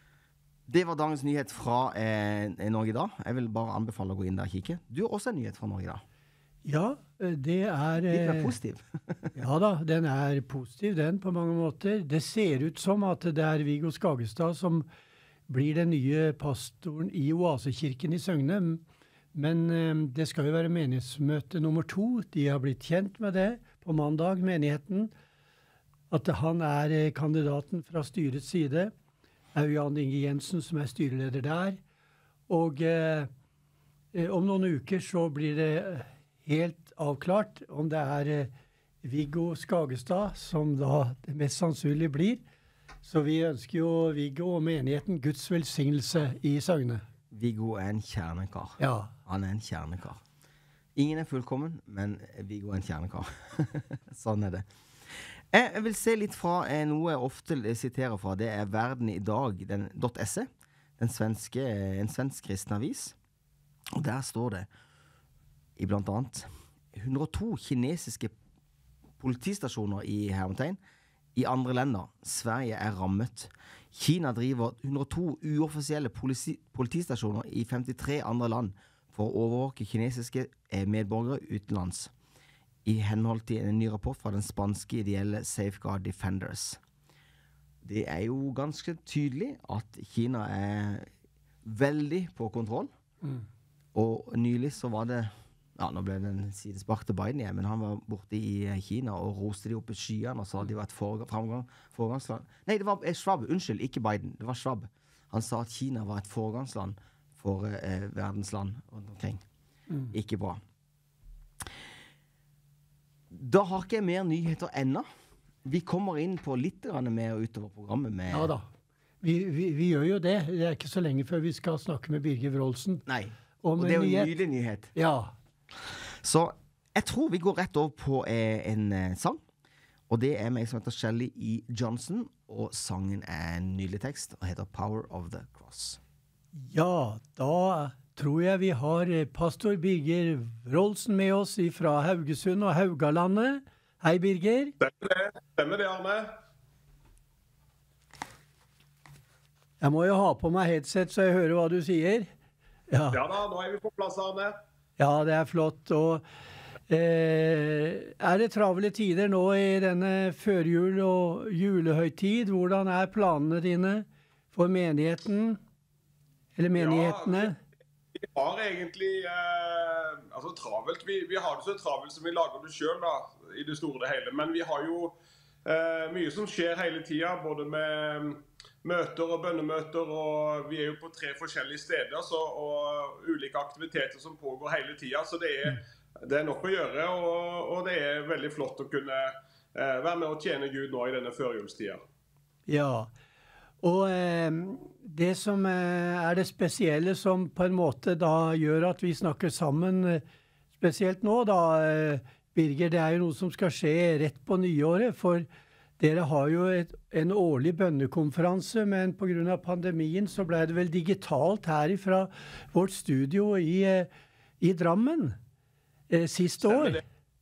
[SPEAKER 2] Det var dagens nyhet fra eh, Norge i dag. Jeg vil bare anbefale å gå inn der og kikke. Du har også en nyhet fra Norge i dag.
[SPEAKER 3] Ja, det er...
[SPEAKER 2] Litt mer positiv.
[SPEAKER 3] Ja da, den er positiv, den, på mange måter. Det ser ut som at det er Viggo Skagestad som blir den nye pastoren i Oasekirken i Søgne. Men eh, det skal jo være menighetsmøte nummer to. De har blitt kjent med det på mandag, menigheten. At han er eh, kandidaten fra styrets side. Det er jo Jan Inge Jensen som er styreleder der. Og eh, eh, om noen uker så blir det helt avklart om det er eh, Viggo Skagestad som da det mest sannsynlig blir. Så vi ønsker jo Viggo og menigheten Guds velsignelse i Søgne.
[SPEAKER 2] Viggo er en kjernekar.
[SPEAKER 3] Ja.
[SPEAKER 2] Han er en kjernekar. Ingen er fullkommen, men Viggo er en kjernekar. Sånn er det. Jeg vil se litt fra eh, noe jeg ofte siterer fra. Det er Verden i dag, den .se, den svenske, en svensk kristen avis. Og der står det i blant annet hundre og to kinesiske politistasjoner i hermetegn i andre länder. Sverige er rammet. Kina driver hundre og to uoffisielle politi politistasjoner i femtitre andre land for å overvåke kinesiske medborgere utenlands. i henhold til en ny rapport fra den spanske ideelle Safeguard Defenders. Det er jo ganske tydelig at Kina er veldig på kontroll. Mm. Og nylig så var det, ja, nå ble det en sidespark til Biden igjen, men han var borte i Kina og roste de opp i skyene og sa at de var et foregang, foregangsland. Nei, det var Schwab, unnskyld, ikke Biden, det var Schwab. Han sa at Kina var et foregangsland for eh, verdensland rundt omkring. Mm. Ikke bra. Da har ikke jeg mer nyheter ennå. Vi kommer inn på litt mer utover programmet med...
[SPEAKER 3] Ja da, vi, vi, vi gjør jo det. Det er ikke så lenge før vi skal snakke med Birger Wroldsen.
[SPEAKER 2] Nei, og det er jo en nylig nyhet.
[SPEAKER 3] Ja.
[SPEAKER 2] Så jeg tror vi går rett over på eh, en eh, sang. Og det er meg som heter Shelly E. Johnson, og sangen er en nylig tekst og heter Power of the Cross.
[SPEAKER 3] Ja, da tror jeg vi har pastor Birger Wroldsen med oss fra Haugesund og Haugalandet. Hei, Birger.
[SPEAKER 6] Stemmer det, stemmer det, Arne.
[SPEAKER 3] Jeg må jo ha på meg headset så jeg hører hva du sier. Ja,
[SPEAKER 6] ja da, nå er vi på plass, Arne.
[SPEAKER 3] Ja, det er flott. Og eh, er det travle tider nå i denne førjul- og julehøytid? Hvordan er planene dine for menigheten? Eller menighetene?
[SPEAKER 6] Ja, vi har egentlig eh, altså travelt. Vi, vi har det så travelt som vi lager det selv da, i det store og det hele. Men vi har jo eh, mye som skjer hele tiden, både med møter og bønnemøter, og vi er jo på tre forskjellige steder, så, og ulike aktiviteter som pågår hele tiden. Så det er, det er nok å gjøre, og, og det er veldig flott å kunne eh, være med og tjene Gud nå i denne førjulstiden.
[SPEAKER 3] Ja, og eh, det som eh, er det spesielle som på en måte da gjør at vi snakker sammen, eh, spesielt nå da, eh, Birger, det er jo noe som skal skje rett på nyåret, for dere har jo et, en årlig bønnekonferanse, men på grunn av pandemien så ble det vel digitalt her fra vårt studio i, eh, i Drammen eh, siste år.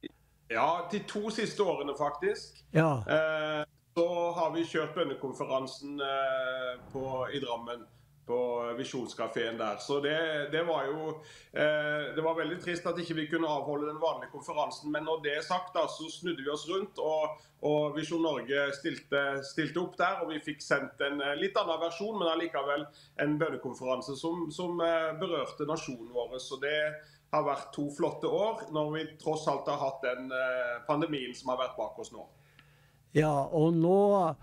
[SPEAKER 6] Ja, de to siste årene faktisk.
[SPEAKER 3] Ja.
[SPEAKER 6] Eh, Så har vi kjørt bønnekonferansen eh, på, i Drammen, på Visjonskaféen der. Så det, det var jo eh, det var veldig trist at ikke vi kunne avholde den vanlige konferansen. Men når det er sagt, da, så snudde vi oss rundt, og, og Visjon Norge stilte, stilte opp der. Og vi fikk sendt en litt annen versjon, men allikevel en bønnekonferanse som, som eh, berørte nasjonen vår. Så det har vært to flotte år, når vi tross alt har hatt den eh, pandemien som har vært bak oss nå.
[SPEAKER 3] Ja, og nå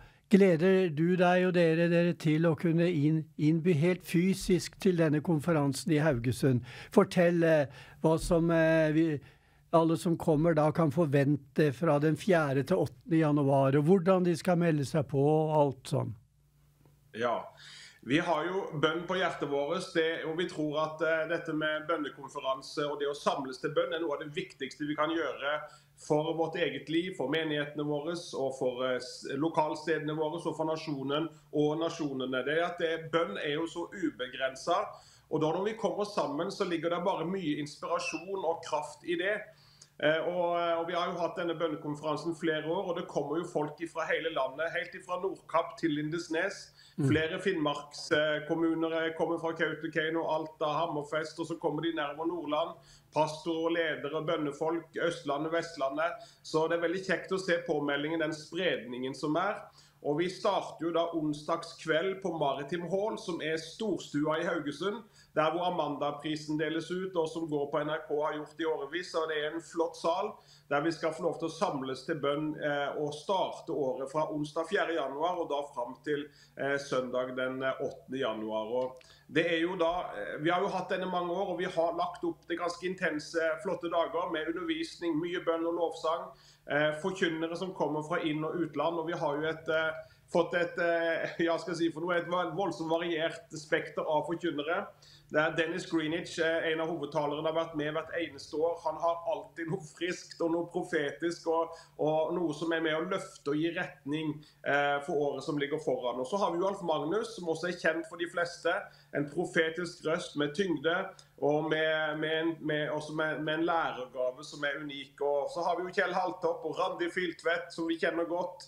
[SPEAKER 3] gleder du deg og dere, dere til å kunne inn, innby helt fysisk til denne konferansen i Haugesund. Fortell eh, hva som eh, vi, alle som kommer da kan forvente fra den fjerde til åttende januar, og hvordan de skal melde seg på og alt sånn.
[SPEAKER 6] Ja, vi har jo bønn på hjertet vårt, det, og vi tror at uh, dette med bønnekonferanse og det å samles til bønn er noe av det viktigste vi kan gjøre for vårt eget liv, for menighetene våre, og for uh, lokalstedene våre, og for nasjonen og nasjonene. Det er at det, bønn er jo så ubegrenset, og da når vi kommer sammen så ligger det bare mye inspirasjon og kraft i det. Uh, og, og vi har jo hatt denne bønnekonferansen flere år, og det kommer jo folk fra hele landet, helt fra Nordkapp til Lindesnes. Flere Finnmarkskommuner kommer fra Kautokeino, Alta, Hammerfest, og så kommer de nærmere Nordland. Pastor, ledere, bønnefolk, Østlandet, Vestlandet. Så det er veldig kjekt å se påmeldingen, den spredningen som er. Og vi starter jo da onsdagskveld på Maritim Hall, som er storstua i Haugesund, der hvor Amanda-prisen deles ut, og som går på N R K har gjort i årevis. Og det er en flott sal, der vi skal få lov til å samles til bønn eh, og starte året fra onsdag fjerde januar, og da frem til eh, søndag den åttende januar. Og det er jo da, eh, vi har jo hatt denne mange år, og vi har lagt opp det ganske intense, flotte dager med undervisning, mye bønn og lovsang, eh, forkynnere som kommer fra inn- og utland, og vi har jo et, eh, fått et, eh, ja, skal jeg si for noe, et voldsomt variert spekter av forkynnere. Der Dennis Greenwich, en av hovedtalerne, har vært med hvert eneste år. Han har alltid noe friskt og noe profetisk, og, og noe som er med å løfte og gi retning eh, for året som ligger foran. Og så har vi jo Alf Magnus, som også er kjent for de fleste. En profetisk røst med tyngde, og med, med, en, med, også med, med en lærergave som er unik. Og så har vi jo Kjell Haltopp og Randi Filtvedt, som vi kjenner godt.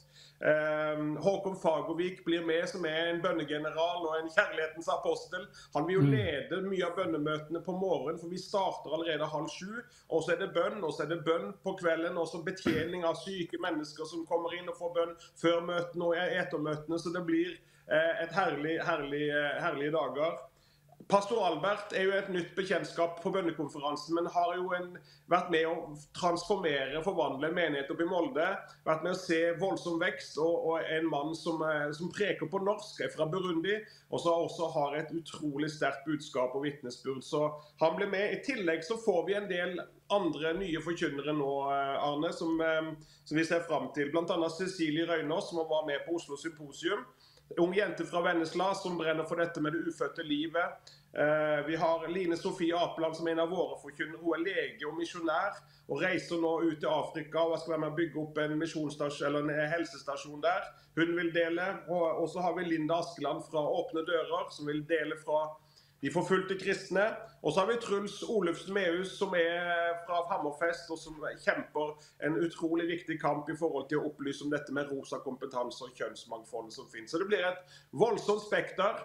[SPEAKER 6] Um, Håkon Fagervik blir med, som er en bønnegeneral og en kjærlighetens apostel. Han vil jo lede mye av bønnemøtene på morgenen, for vi starter allerede halv sju. Og så er det bønn, og så er det bønn på kvelden, og så betjening av syke mennesker som kommer inn og får bønn før møtene og etermøtene. Så det blir eh, et herlig, herlig, herlige dager. Pastor Albert er jo et nytt bekjentskap på bønnekonferansen, men har jo en, vært med å transformere, forvandle en menighet opp i Molde, vært med å se voldsom vekst, og, og en mann som, som preker på norsk, er fra Burundi, og så også har et utrolig sterkt budskap og vittnesbyrd. Så han ble med. I tillegg så får vi en del andre nye forkynnere nå, Arne, som, som vi ser frem til. Blant annet Cecilie Røynås, som var med på Oslo Symposium. Ung jente fra Vennesla som brenner for dette med det ufødte livet. Eh, vi har Line Sofie Apeland som er en av våre forkynnere. Hun er lege og misjonær og reiser nå ut til Afrika og skal være med å bygge opp en misjonsstasjon eller en helsestasjon der. Hun vil dele. Og, og så har vi Linda Askeland fra Åpne Dører som vil dele fra de forfulgte kristne. Og så har vi Truls Olufsen Mehus som er fra Hammerfest og som kjemper en utrolig viktig kamp i forhold til å opplyse om dette med rosa kompetanse og kjønnsmangfold som finnes. Så det blir et voldsomt spekter.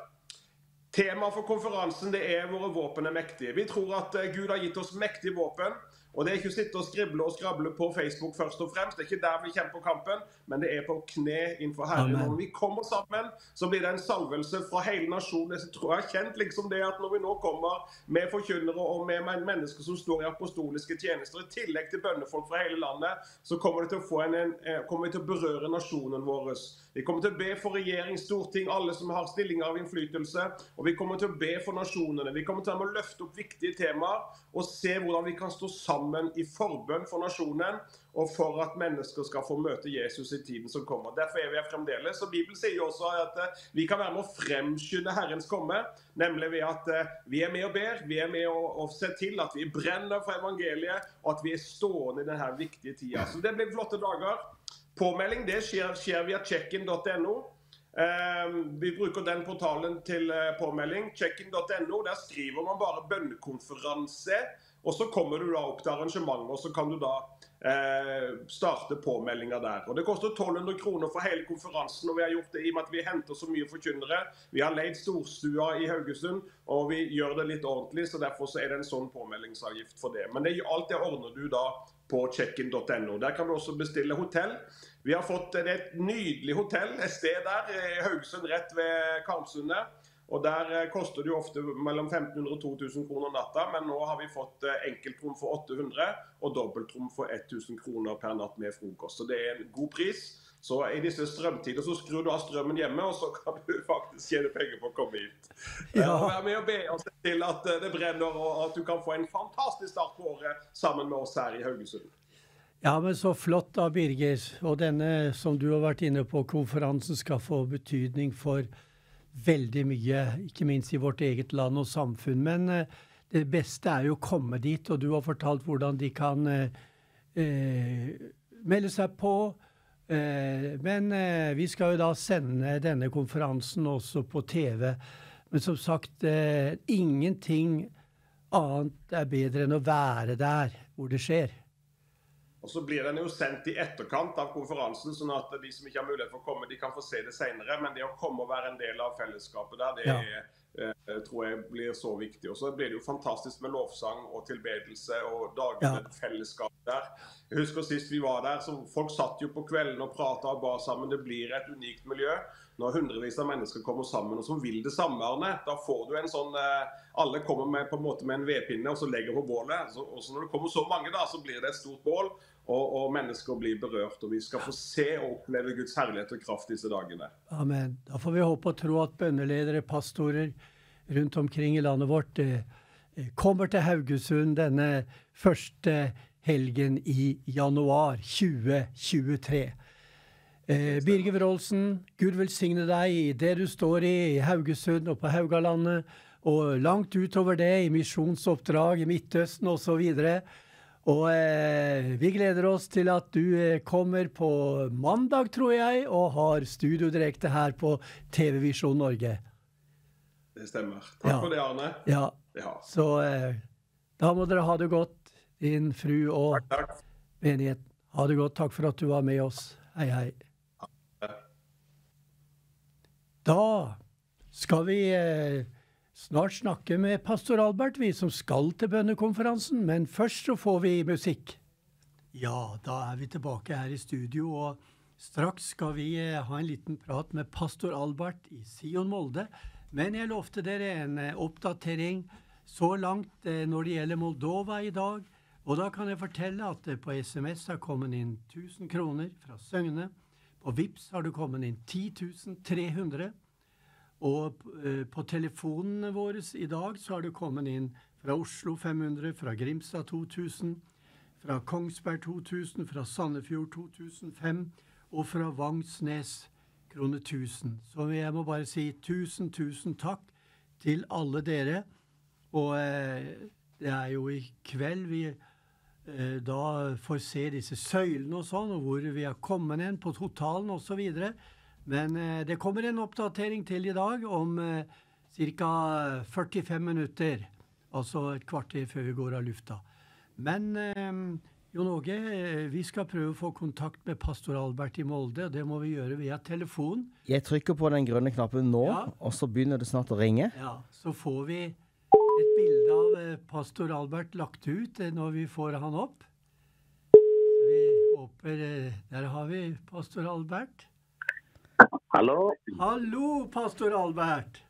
[SPEAKER 6] Tema for konferansen det er våre våpen er mektige. Vi tror at Gud har gitt oss mektige våpen. Og det er ikke å sitte og skrible og skrable på Facebook først og fremst. Det er ikke der vi kjemper kampen, men det er på kne innenfor Herren. Når vi kommer sammen, så blir det en salvelse fra hele nasjonen. Jeg tror jeg har kjent liksom det at når vi nå kommer med forkynnere og med mennesker som står i apostoliske tjenester, i tillegg til bønnefolk fra hele landet, så kommer det til å få en, en, kommer vi til å berøre nasjonen vår. Vi kommer til å be for regjering, storting, alle som har stillinger av innflytelse, og vi kommer til å be for nasjonene. Vi kommer til å løfte opp viktige temaer og se hvordan vi kan stå sammen i forbønn for nasjonen og for at mennesker skal få møte Jesus i tiden som kommer. Derfor er vi her fremdeles. Og Bibelen sier jo også at vi kan være med å fremskynde Herrens komme, nemlig ved at vi er med og ber, vi er med å, å se til at vi brenner for evangeliet, og at vi er stående i denne viktige tiden. Så det blir flotte dager. Påmelding det skjer, skjer via checkin punktum no. Um, vi bruker den portalen til uh, påmelding, checkin punktum no. Der skriver man bare bønnekonferanse, og så kommer du da opp til arrangementet, og så kan du da eh, starte påmeldinger der. Og det koster tolv hundre kroner for hele konferansen, og vi har gjort det i og med at vi henter så mye forkynnere. Vi har leid storstua i Haugesund, og vi gjør det litt ordentlig, så derfor så er det en sånn påmeldingsavgift for det. Men det, alt det ordner du da på checkin punktum no. Der kan du også bestille hotell. Vi har fått det er et nydelig hotell, et sted der i Haugesund, rett ved Karmsundet. Og der koster det jo ofte mellom femten hundre og to tusen kroner natta, men nå har vi fått enkeltrom for åtte hundre og dobbeltrom for tusen kroner per natt med frokost. Så det er en god pris. Så i disse strømtider så skrur du av strømmen hjemme, og så kan du faktisk tjene penger på å komme hit. Ja. Og være med og be oss til at det brenner, og at du kan få en fantastisk start på året sammen med oss her i Haugesund.
[SPEAKER 3] Ja, men så flott da, Birger. Og denne, som du har vært inne på, konferansen skal få betydning for veldig mye, ikke minst i vårt eget land og samfunn. Men eh, det beste er jo å komme dit, og du har fortalt hvordan de kan eh, eh, melde seg på. Eh, men eh, vi skal jo da sende denne konferansen også på T V. Men som sagt, eh, ingenting annet er bedre enn å være der hvor det skjer.
[SPEAKER 6] Og så blir den jo sendt i etterkant av konferansen, sånn at de som ikke har mulighet for å komme, de kan få se det senere. Men det å komme og være en del av fellesskapet der, det ja. er, eh, tror jeg blir så viktig. Og så blir det jo fantastisk med lovsang og tilbedelse og daglig ja. fellesskap der. Jeg husker sist vi var der, så folk satt jo på kvelden og pratet og ba sammen. Det blir et unikt miljø. Når hundrevis av mennesker kommer sammen og som vil det samme, Arne, da får du en sånn, eh, alle kommer med, på en måte med en vedpinne og så legger på bålet. Så, og så når det kommer så mange da, så blir det et stort bål, og, og mennesker blir berørt. Og vi skal få se og oppleve Guds herlighet og kraft disse dagene. Amen.
[SPEAKER 3] Da får vi håpe og tro at bønneledere, pastorer rundt omkring i landet vårt eh, kommer til Haugesund denne første helgen i januar tjue tjuetre. Eh, Birger Wroldsen, Gud velsigne deg i det du står i, i Haugesund og på Haugalandet, og langt utover det i misjonsoppdrag i Midtøsten og så videre. Og eh, vi gleder oss til at du eh, kommer på mandag, tror jeg, og har studio direkte her på T V Visjon Norge.
[SPEAKER 6] Det stemmer. Takk ja. for det, Arne.
[SPEAKER 3] Ja, ja. Så eh, da må dere ha det godt, din fru og takk, takk. menighet. Ha det godt, takk for at du var med oss. Hei, hei. Da skal vi eh, snart snakke med pastor Albert, vi som skal til bønnekonferansen, men først så får vi musikk. Ja, da er vi tilbake her i studio, og straks skal vi eh, ha en liten prat med pastor Albert i Sion Molde. Men jeg lovte dere en eh, oppdatering så langt eh, når det gjelder Moldova i dag, og da kan jeg fortelle at det på S M S har kommet inn tusen kroner fra Søgne. På Vips har det kommet inn ti tusen tre hundre, og eh, på telefonene våre i dag så har det kommet inn fra Oslo fem hundre, fra Grimstad to tusen, fra Kongsberg to tusen, fra Sandefjord to tusen fem, og fra Vangsnes kroner tusen. Så jeg må bare si tusen, tusen takk til alle dere, og eh, det er jo i kveld vi da får se disse søylene og sånn, og hvor vi har kommet inn på totalen og så videre. Men eh, det kommer en oppdatering til i dag om eh, cirka førtifem minutter, altså et kvarter før vi går av lufta. Men eh, Jon Åge, vi skal prøve å få kontakt med pastor Albert i Molde, og det må vi gjøre via telefon.
[SPEAKER 2] Jeg trykker på den grønne knappen nå,
[SPEAKER 3] Ja.
[SPEAKER 2] og så begynner det snart å ringe.
[SPEAKER 3] Ja, så får vi et bilde av eh, pastor Albert lagt ut eh, når vi får han opp. Så vi håper, eh, der har vi pastor Albert.
[SPEAKER 7] Hallo?
[SPEAKER 3] Hallo, pastor Albert!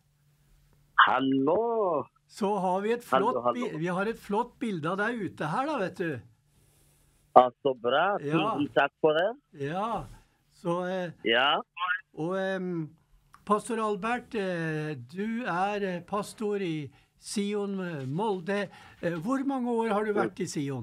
[SPEAKER 7] Hallo!
[SPEAKER 3] Så har vi et flott,
[SPEAKER 7] Hallo, hallo.
[SPEAKER 3] bi- vi har et flott bilde av deg ute her da, vet du.
[SPEAKER 7] Ah, så bra.
[SPEAKER 3] Ja.
[SPEAKER 7] Tusen takk for det.
[SPEAKER 3] Ja, så, eh,
[SPEAKER 7] Ja.
[SPEAKER 3] og em, pastor Albert, eh, du er eh, pastor i Sion eh, Molde. Eh, Hvor mange år har du vært i Sion?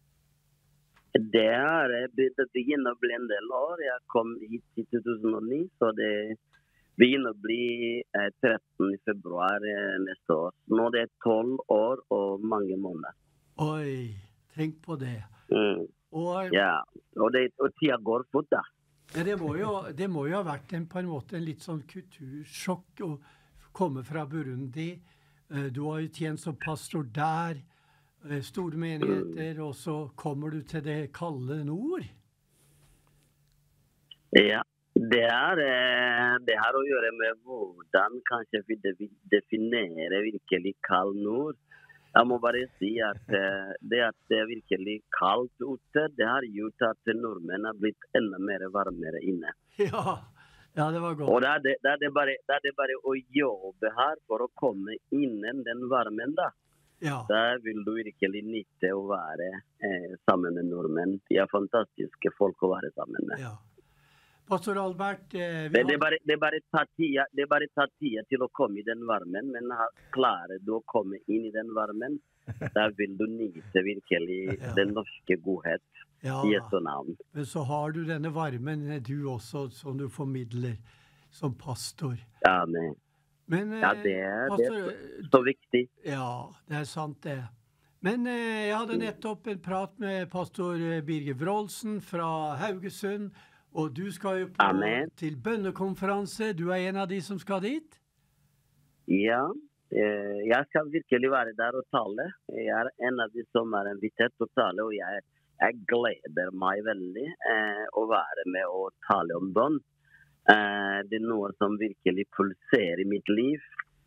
[SPEAKER 7] Det er eh, be- det begynner å bli en del år. Jeg kom hit i to tusen og ni, så det begynner å bli eh, tretten i februar eh, neste år. Nå er det tolv år og mange måneder.
[SPEAKER 3] Oi, tenk på det.
[SPEAKER 7] Mm.
[SPEAKER 3] Og
[SPEAKER 7] Ja, og, det, og tida går fort da.
[SPEAKER 3] ja, det, må jo, det må jo ha vært en, på en måte en litt sånn kultursjokk å komme fra Burundi. Eh, Du har jo tjent som pastor der, eh, store menigheter, og så kommer du til det kalde nord.
[SPEAKER 7] Ja, det er, eh, det har å gjøre med hvordan kanskje vi de- definerer virkelig kald nord. Jeg må bare si at eh, det at det er virkelig kaldt ute, det har gjort at nordmenn har blitt enda mer varmere inne.
[SPEAKER 3] Ja, ja det var
[SPEAKER 7] Og
[SPEAKER 3] godt.
[SPEAKER 7] da er det, da er det, bare, da er det bare å jobbe her for å komme innen den varmen da.
[SPEAKER 3] Ja,
[SPEAKER 7] Da vil du virkelig nyte å være eh, sammen med nordmenn. De er fantastiske folk å være sammen med.
[SPEAKER 3] ja. Pastor Albert, eh, vi
[SPEAKER 7] Det, det, er
[SPEAKER 3] har,
[SPEAKER 7] bare, det, er bare tar tida, det er bare tar tida til å komme i den varmen, men ha- klarer du å komme inn i den varmen, da vil du nyte virkelig
[SPEAKER 3] Ja.
[SPEAKER 7] den norske godhet
[SPEAKER 3] ja,
[SPEAKER 7] i Jesu navn.
[SPEAKER 3] men så har du denne varmen, eh, du også, som du formidler som pastor.
[SPEAKER 7] Amen.
[SPEAKER 3] Men, eh,
[SPEAKER 7] Ja, det er, det
[SPEAKER 3] pastor,
[SPEAKER 7] er så viktig.
[SPEAKER 3] ja, det er sant det. Men eh, jeg hadde nettopp en prat med pastor eh, Birger Wroldsen fra Haugesund, og du skal jo på,
[SPEAKER 7] Amen.
[SPEAKER 3] til bønnekonferanse. Du er en av de som skal dit?
[SPEAKER 7] Ja, eh, jeg skal virkelig være der og tale. Jeg er en av de som er invitert til å tale, og jeg, jeg gleder meg veldig eh, å være med og tale om bønn. Eh, det er noe som virkelig pulserer i mitt liv.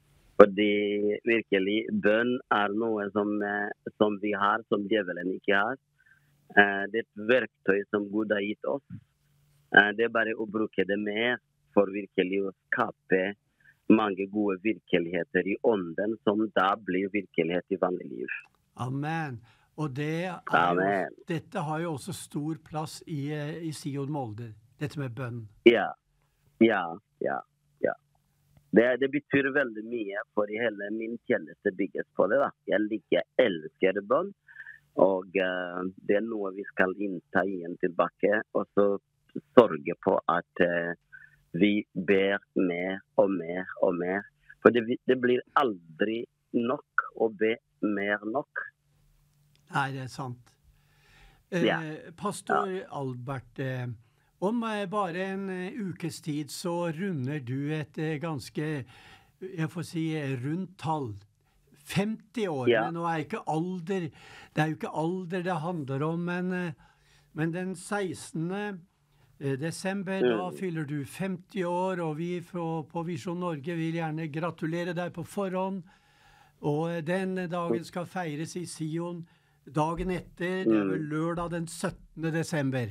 [SPEAKER 7] Fordi virkelig bønn er noe som, eh, som vi har, som djevelen ikke har. Eh, det er et verktøy som Gud har gitt oss. Eh, det er bare å bruke det mer for virkelig å skape mange gode virkeligheter i ånden, som da blir virkelighet i vanlig liv.
[SPEAKER 3] Amen. Og det er
[SPEAKER 7] Amen.
[SPEAKER 3] Jo, dette har jo også stor plass i, eh, i Sion Molde, dette med bønn.
[SPEAKER 7] Ja, ja, ja, ja. Det, det betyr veldig mye, for hele min tjeneste bygges på det. Da. Jeg liker, elsker bønn, og uh, det er noe vi skal innta igjen tilbake, og så sørge på at uh, vi ber mer og mer og mer. For det, det blir aldri nok å be mer nok.
[SPEAKER 3] Nei, det er sant. Eh,
[SPEAKER 7] Ja.
[SPEAKER 3] Pastor Albert, eh, om eh, bare en eh, ukes tid så runder du et eh, ganske, jeg får si, eh, rundt tall. femti år,
[SPEAKER 7] Ja.
[SPEAKER 3] men nå er ikke alder, det er jo ikke alder det handler om, men, eh, men den sekstende Eh, Desember, da fyller du femti år, og vi fra, på Visjon Norge vil gjerne gratulere deg på forhånd. Og eh, den dagen skal feires i Sion dagen etter, det er vel lørdag den syttende desember.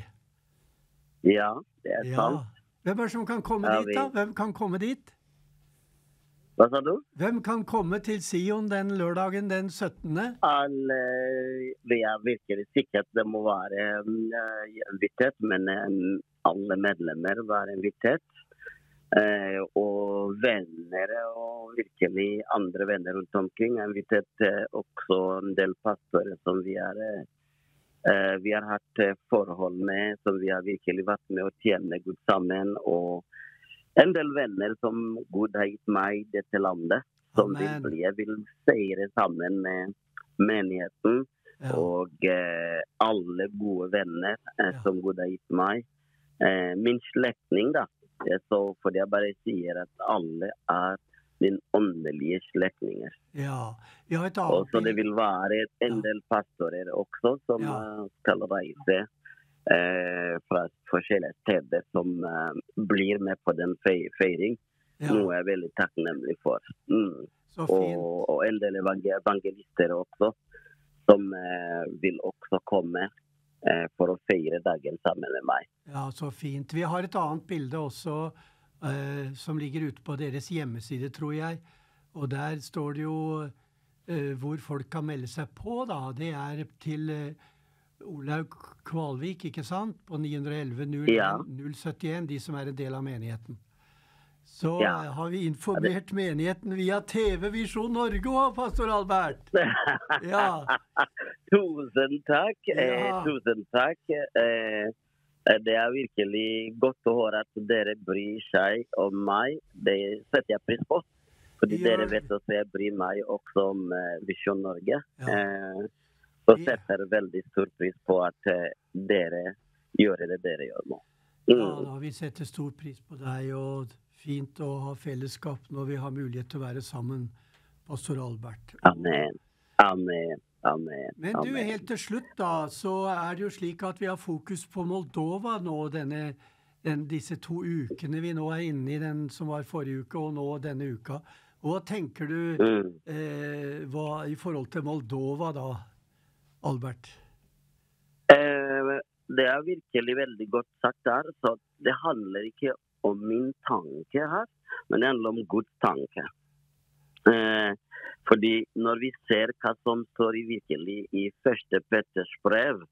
[SPEAKER 7] Ja, det er
[SPEAKER 3] Ja.
[SPEAKER 7] sant.
[SPEAKER 3] Hvem er det som kan komme
[SPEAKER 7] Ja,
[SPEAKER 3] dit da?
[SPEAKER 7] vi-
[SPEAKER 3] Hvem kan komme dit?
[SPEAKER 7] Hva sa du?
[SPEAKER 3] Hvem kan komme til Sion den lørdagen den syttende?
[SPEAKER 7] Alle, vi er virkelig sikkert det må være uh, invitert, men um, alle medlemmer var invitert. Uh, og venner og virkelig andre venner rundt omkring er invitert. Uh, også en del pastorer som vi har, uh, vi har hatt uh, forhold med, som vi har virkelig vært med å tjene Gud sammen. Og en del venner som Gud har gitt meg i dette landet, som vil
[SPEAKER 3] Amen.
[SPEAKER 7] bli, jeg vil seire sammen med menigheten.
[SPEAKER 3] Ja.
[SPEAKER 7] Og eh, alle gode venner eh,
[SPEAKER 3] Ja.
[SPEAKER 7] som Gud har gitt meg. Eh, min slektning da, eh, så fordi jeg bare sier at alle er min åndelige slektninger.
[SPEAKER 3] Ja, vi har et
[SPEAKER 7] Og
[SPEAKER 3] annet
[SPEAKER 7] så det
[SPEAKER 3] bilde.
[SPEAKER 7] vil være en
[SPEAKER 3] Ja.
[SPEAKER 7] del pastorer også som
[SPEAKER 3] Ja.
[SPEAKER 7] eh, skal reise eh, fra forskjellige steder som eh, blir med på den fe- feiring.
[SPEAKER 3] Ja,
[SPEAKER 7] Noe jeg er veldig takknemlig for. Mm.
[SPEAKER 3] så fint.
[SPEAKER 7] Og, og en del evangel- evangelister også, som eh, vil også komme eh, for å feire dagen sammen med meg.
[SPEAKER 3] Ja, så fint. Vi har et annet bilde også, eh, som ligger ute på deres hjemmeside, tror jeg. Og der står det jo eh, hvor folk kan melde seg på, da. Det er til eh, Olaug Kvalvik, ikke sant? På ni ett ett null
[SPEAKER 7] Ja.
[SPEAKER 3] null sytti en, de som er en del av menigheten. Så
[SPEAKER 7] Ja.
[SPEAKER 3] eh, har vi informert menigheten via T V Visjon Norge òg, pastor Albert. Ja.
[SPEAKER 7] Tusen takk. Eh,
[SPEAKER 3] Ja.
[SPEAKER 7] tusen takk. Eh, det er virkelig godt å høre at dere bryr seg om meg. Det setter jeg pris på. Fordi
[SPEAKER 3] Ja.
[SPEAKER 7] dere vet at jeg bryr meg også om eh, Visjon Norge.
[SPEAKER 3] Ja.
[SPEAKER 7] Eh, så
[SPEAKER 3] Ja.
[SPEAKER 7] setter jeg veldig stor pris på at eh, dere gjør det dere gjør nå.
[SPEAKER 3] Ja,
[SPEAKER 7] Mm.
[SPEAKER 3] da, vi setter stor pris på deg, og fint å ha fellesskap når vi har mulighet til å være sammen, pastor Albert.
[SPEAKER 7] Amen. Amen. Amen.
[SPEAKER 3] Men du,
[SPEAKER 7] Amen.
[SPEAKER 3] helt til slutt da, så er det jo slik at vi har fokus på Moldova nå, denne, den, disse to ukene vi nå er inne i, den som var forrige uke og nå denne uka. Hva tenker du
[SPEAKER 7] Mm.
[SPEAKER 3] eh, hva, i forhold til Moldova da, Albert?
[SPEAKER 7] Eh, det er virkelig veldig godt sagt der, så det handler ikke om min tanke her, men det handler om Guds tanke. Eh, fordi når vi ser hva som står i virkelig i første Petters brev,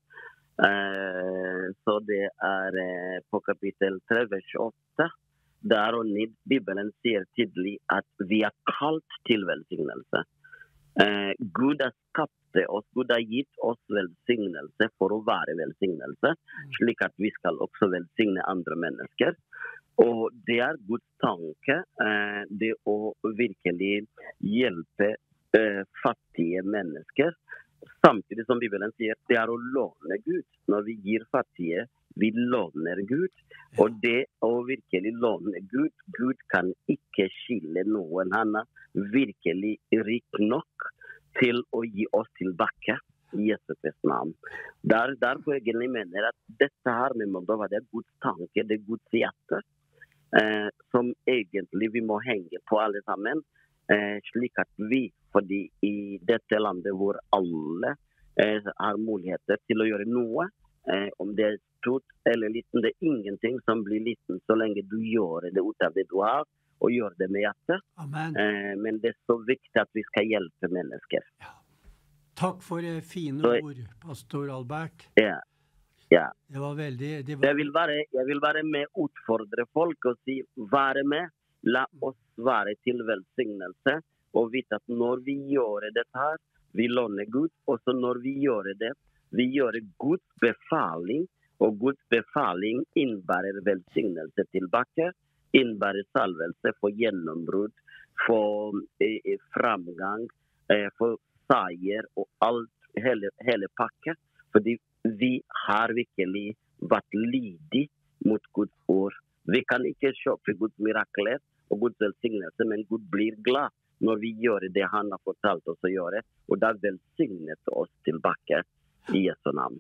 [SPEAKER 7] eh, så det er eh, på kapittel tre, vers åtte, der og ned Bibelen sier tydelig at vi er kalt til velsignelse. Eh, Gud har skapt oss, Gud har gitt oss velsignelse for å være velsignelse, slik at vi skal også velsigne andre mennesker. Og det er Guds tanke, eh, det å virkelig hjelpe eh, fattige mennesker. Samtidig som Bibelen sier, det er å låne Gud. Når vi gir fattige, vi låner Gud. Og det å virkelig låne Gud, Gud kan ikke skille noen. Han er virkelig rik nok til å gi oss tilbake i Jesus Kristi navn. Der, derfor jeg mener at dette her med Moldova, det er Guds tanke, det er Guds hjerte, eh, som egentlig vi må henge på alle sammen, eh, slik at vi, fordi i dette landet hvor alle eh, har muligheter til å gjøre noe, eh, om det er stort eller liten, det er ingenting som blir liten så lenge du gjør det ut av det du har, og gjør det med hjertet.
[SPEAKER 3] Amen.
[SPEAKER 7] Eh, men det er så viktig at vi skal hjelpe mennesker.
[SPEAKER 3] Takk for eh, fine
[SPEAKER 7] Så-
[SPEAKER 3] ord, pastor Albert.
[SPEAKER 7] Ja, ja.
[SPEAKER 3] Det var veldig... Det
[SPEAKER 7] Jeg
[SPEAKER 3] var,
[SPEAKER 7] vil være, jeg vil være med å utfordre folk og si, være med, la oss være til velsignelse, og vite at når vi gjør dette her, vi låner Gud, og så når vi gjør det, vi gjør Guds befaling, og Guds befaling innebærer velsignelse tilbake, innebærer salvelse for gjennombrudd, for eh, framgang, eh, for seier og alt, hele, hele pakke. Fordi vi har virkelig vært lydige mot Guds ord. Vi kan ikke kjøpe Guds mirakler og Guds velsignelse, men Gud blir glad når vi gjør det han har fortalt oss å gjøre, og da velsignet oss tilbake i Jesu navn.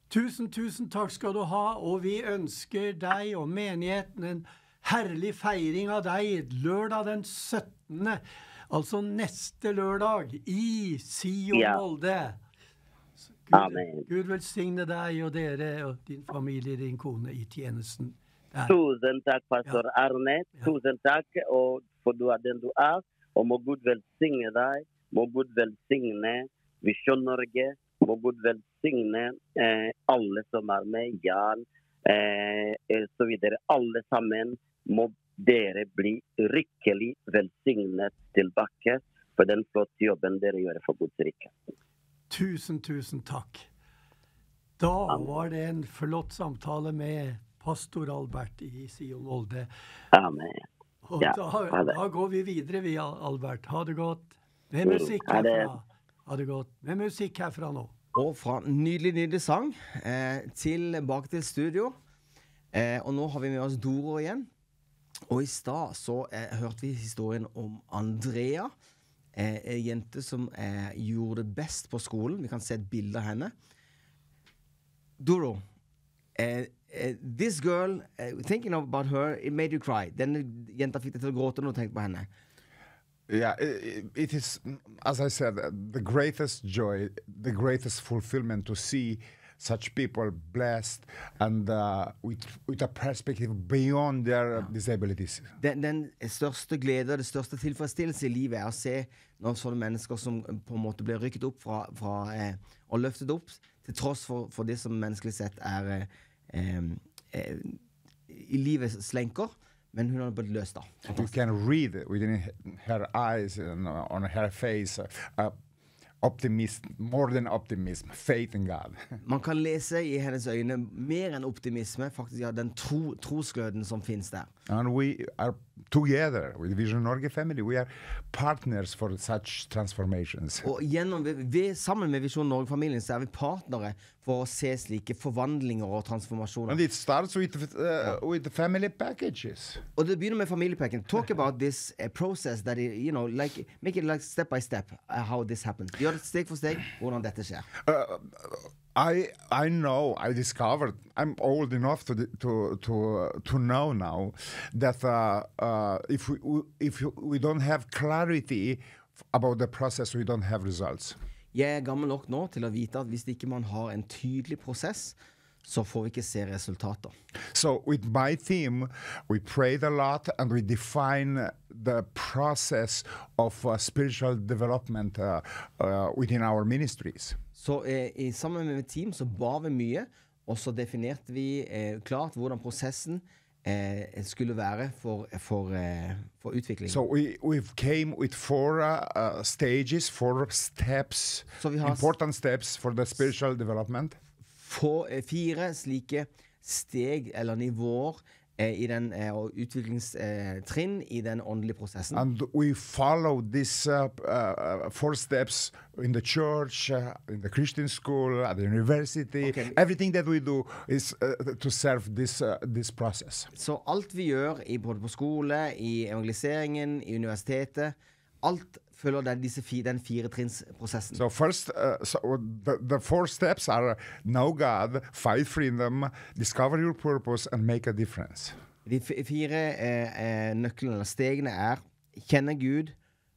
[SPEAKER 3] Tusen, tusen takk skal du ha, og vi ønsker deg og menigheten en herlig feiring av deg lørdag den syttende, altså neste lørdag, i Sion
[SPEAKER 7] Ja.
[SPEAKER 3] Molde. Gud,
[SPEAKER 7] Amen.
[SPEAKER 3] Gud velsigne deg og dere og din familie, din kone i tjenesten. Der.
[SPEAKER 7] Tusen takk, pastor Arne. Tusen takk og for du er den du er. Og må Gud velsigne deg. Må Gud velsigne Visjon Norge. Må Gud velsigne eh, alle som er med. Jan, eh, så videre. Alle sammen må dere bli rikelig velsignet tilbake for den flotte jobben dere gjør for Guds rike.
[SPEAKER 3] Tusen, tusen takk. Da var det en flott samtale med pastor Albert i Sion Molde.
[SPEAKER 7] Amen.
[SPEAKER 3] Og
[SPEAKER 7] Ja,
[SPEAKER 3] da,
[SPEAKER 7] ha det.
[SPEAKER 3] da går vi videre, vi, Albert. Ha det godt. Med
[SPEAKER 7] Mm,
[SPEAKER 3] musikk
[SPEAKER 7] ha det.
[SPEAKER 3] herfra. Ha det godt. Med musikk herfra nå.
[SPEAKER 2] Og fra nydelig, nydelig sang eh, tilbake til studio. Eh, og nå har vi med oss Doro igjen. Og i stad så eh, hørte vi historien om Andrea. Eh, en jente som eh, gjorde det best på skolen. Vi kan se et bilde av henne. Doro, eh, eh, this girl, eh, thinking about her, it made you cry. Denne jenta fikk deg til å gråte når du tenkte på henne.
[SPEAKER 5] Yeah, it, it is, as I said, the greatest joy, the greatest fulfillment to see such people blessed and uh, with, with a perspective beyond their disabilities.
[SPEAKER 2] Den, den største glede og det største tilfredsstillelse i livet er å se når sånne mennesker som på en måte blir rykket opp fra, fra, eh, og løftet opp, til tross for, for det som menneskelig sett er eh, eh, i livets slenker, men hun har blitt løst da.
[SPEAKER 5] You can read within her eyes and on her face uh, optimism, more than optimism, faith in God.
[SPEAKER 2] Man kan lese i hennes øyne mer enn optimisme, faktisk ja, den tro, trosgløden som finnes der.
[SPEAKER 5] And we are together with Vision Norge family. We are partners for such transformations.
[SPEAKER 2] Og gjennom, ved, ved, sammen med Visjon Norge-familien så er vi partnere for å se slike forvandlinger og transformasjoner.
[SPEAKER 5] And it starts with uh, with the family packages.
[SPEAKER 2] Og det begynner med familiepakken. Talk about this uh, process that it, you know, like, make it like step by step uh, how this happens. Gjør det steg for steg hvordan dette skjer.
[SPEAKER 5] Uh, I I know I discovered I'm old enough to to to to know now that uh, uh, if we if we don't have clarity about the process, we don't have results.
[SPEAKER 2] Jeg er gammel nok nå til å vite at hvis ikke man har en tydelig prosess, så får vi ikke se resultater.
[SPEAKER 5] So with my team, we prayed a lot and we define the process of uh, spiritual development uh, uh, within our ministries.
[SPEAKER 2] Så eh, i, sammen med mitt team så ba vi mye, og så definerte vi eh, klart hvordan prosessen eh, skulle være for, for, eh, for utvikling.
[SPEAKER 5] So we we came with four uh, uh, stages, four steps,
[SPEAKER 2] Så vi har
[SPEAKER 5] important steps for the spiritual development.
[SPEAKER 2] få, eh, fire slike steg eller nivåer eh, i den eh, og utviklingstrinn i den åndelige prosessen.
[SPEAKER 5] And we follow these uh, uh, four steps in the church, uh, in the Christian school, at the university.
[SPEAKER 2] Okay.
[SPEAKER 5] Everything that we do is uh, to serve this uh, this process.
[SPEAKER 2] Så alt vi gjør i, både på skole, i evangeliseringen, i universitetet, alt følger den, disse fi, den firetrinnsprosessen.
[SPEAKER 5] So first, uh, so the, the four steps are know God, find freedom, discover your purpose, and make a difference.
[SPEAKER 2] De f- fire eh, eh, nøklene, eller stegene er kjenne Gud,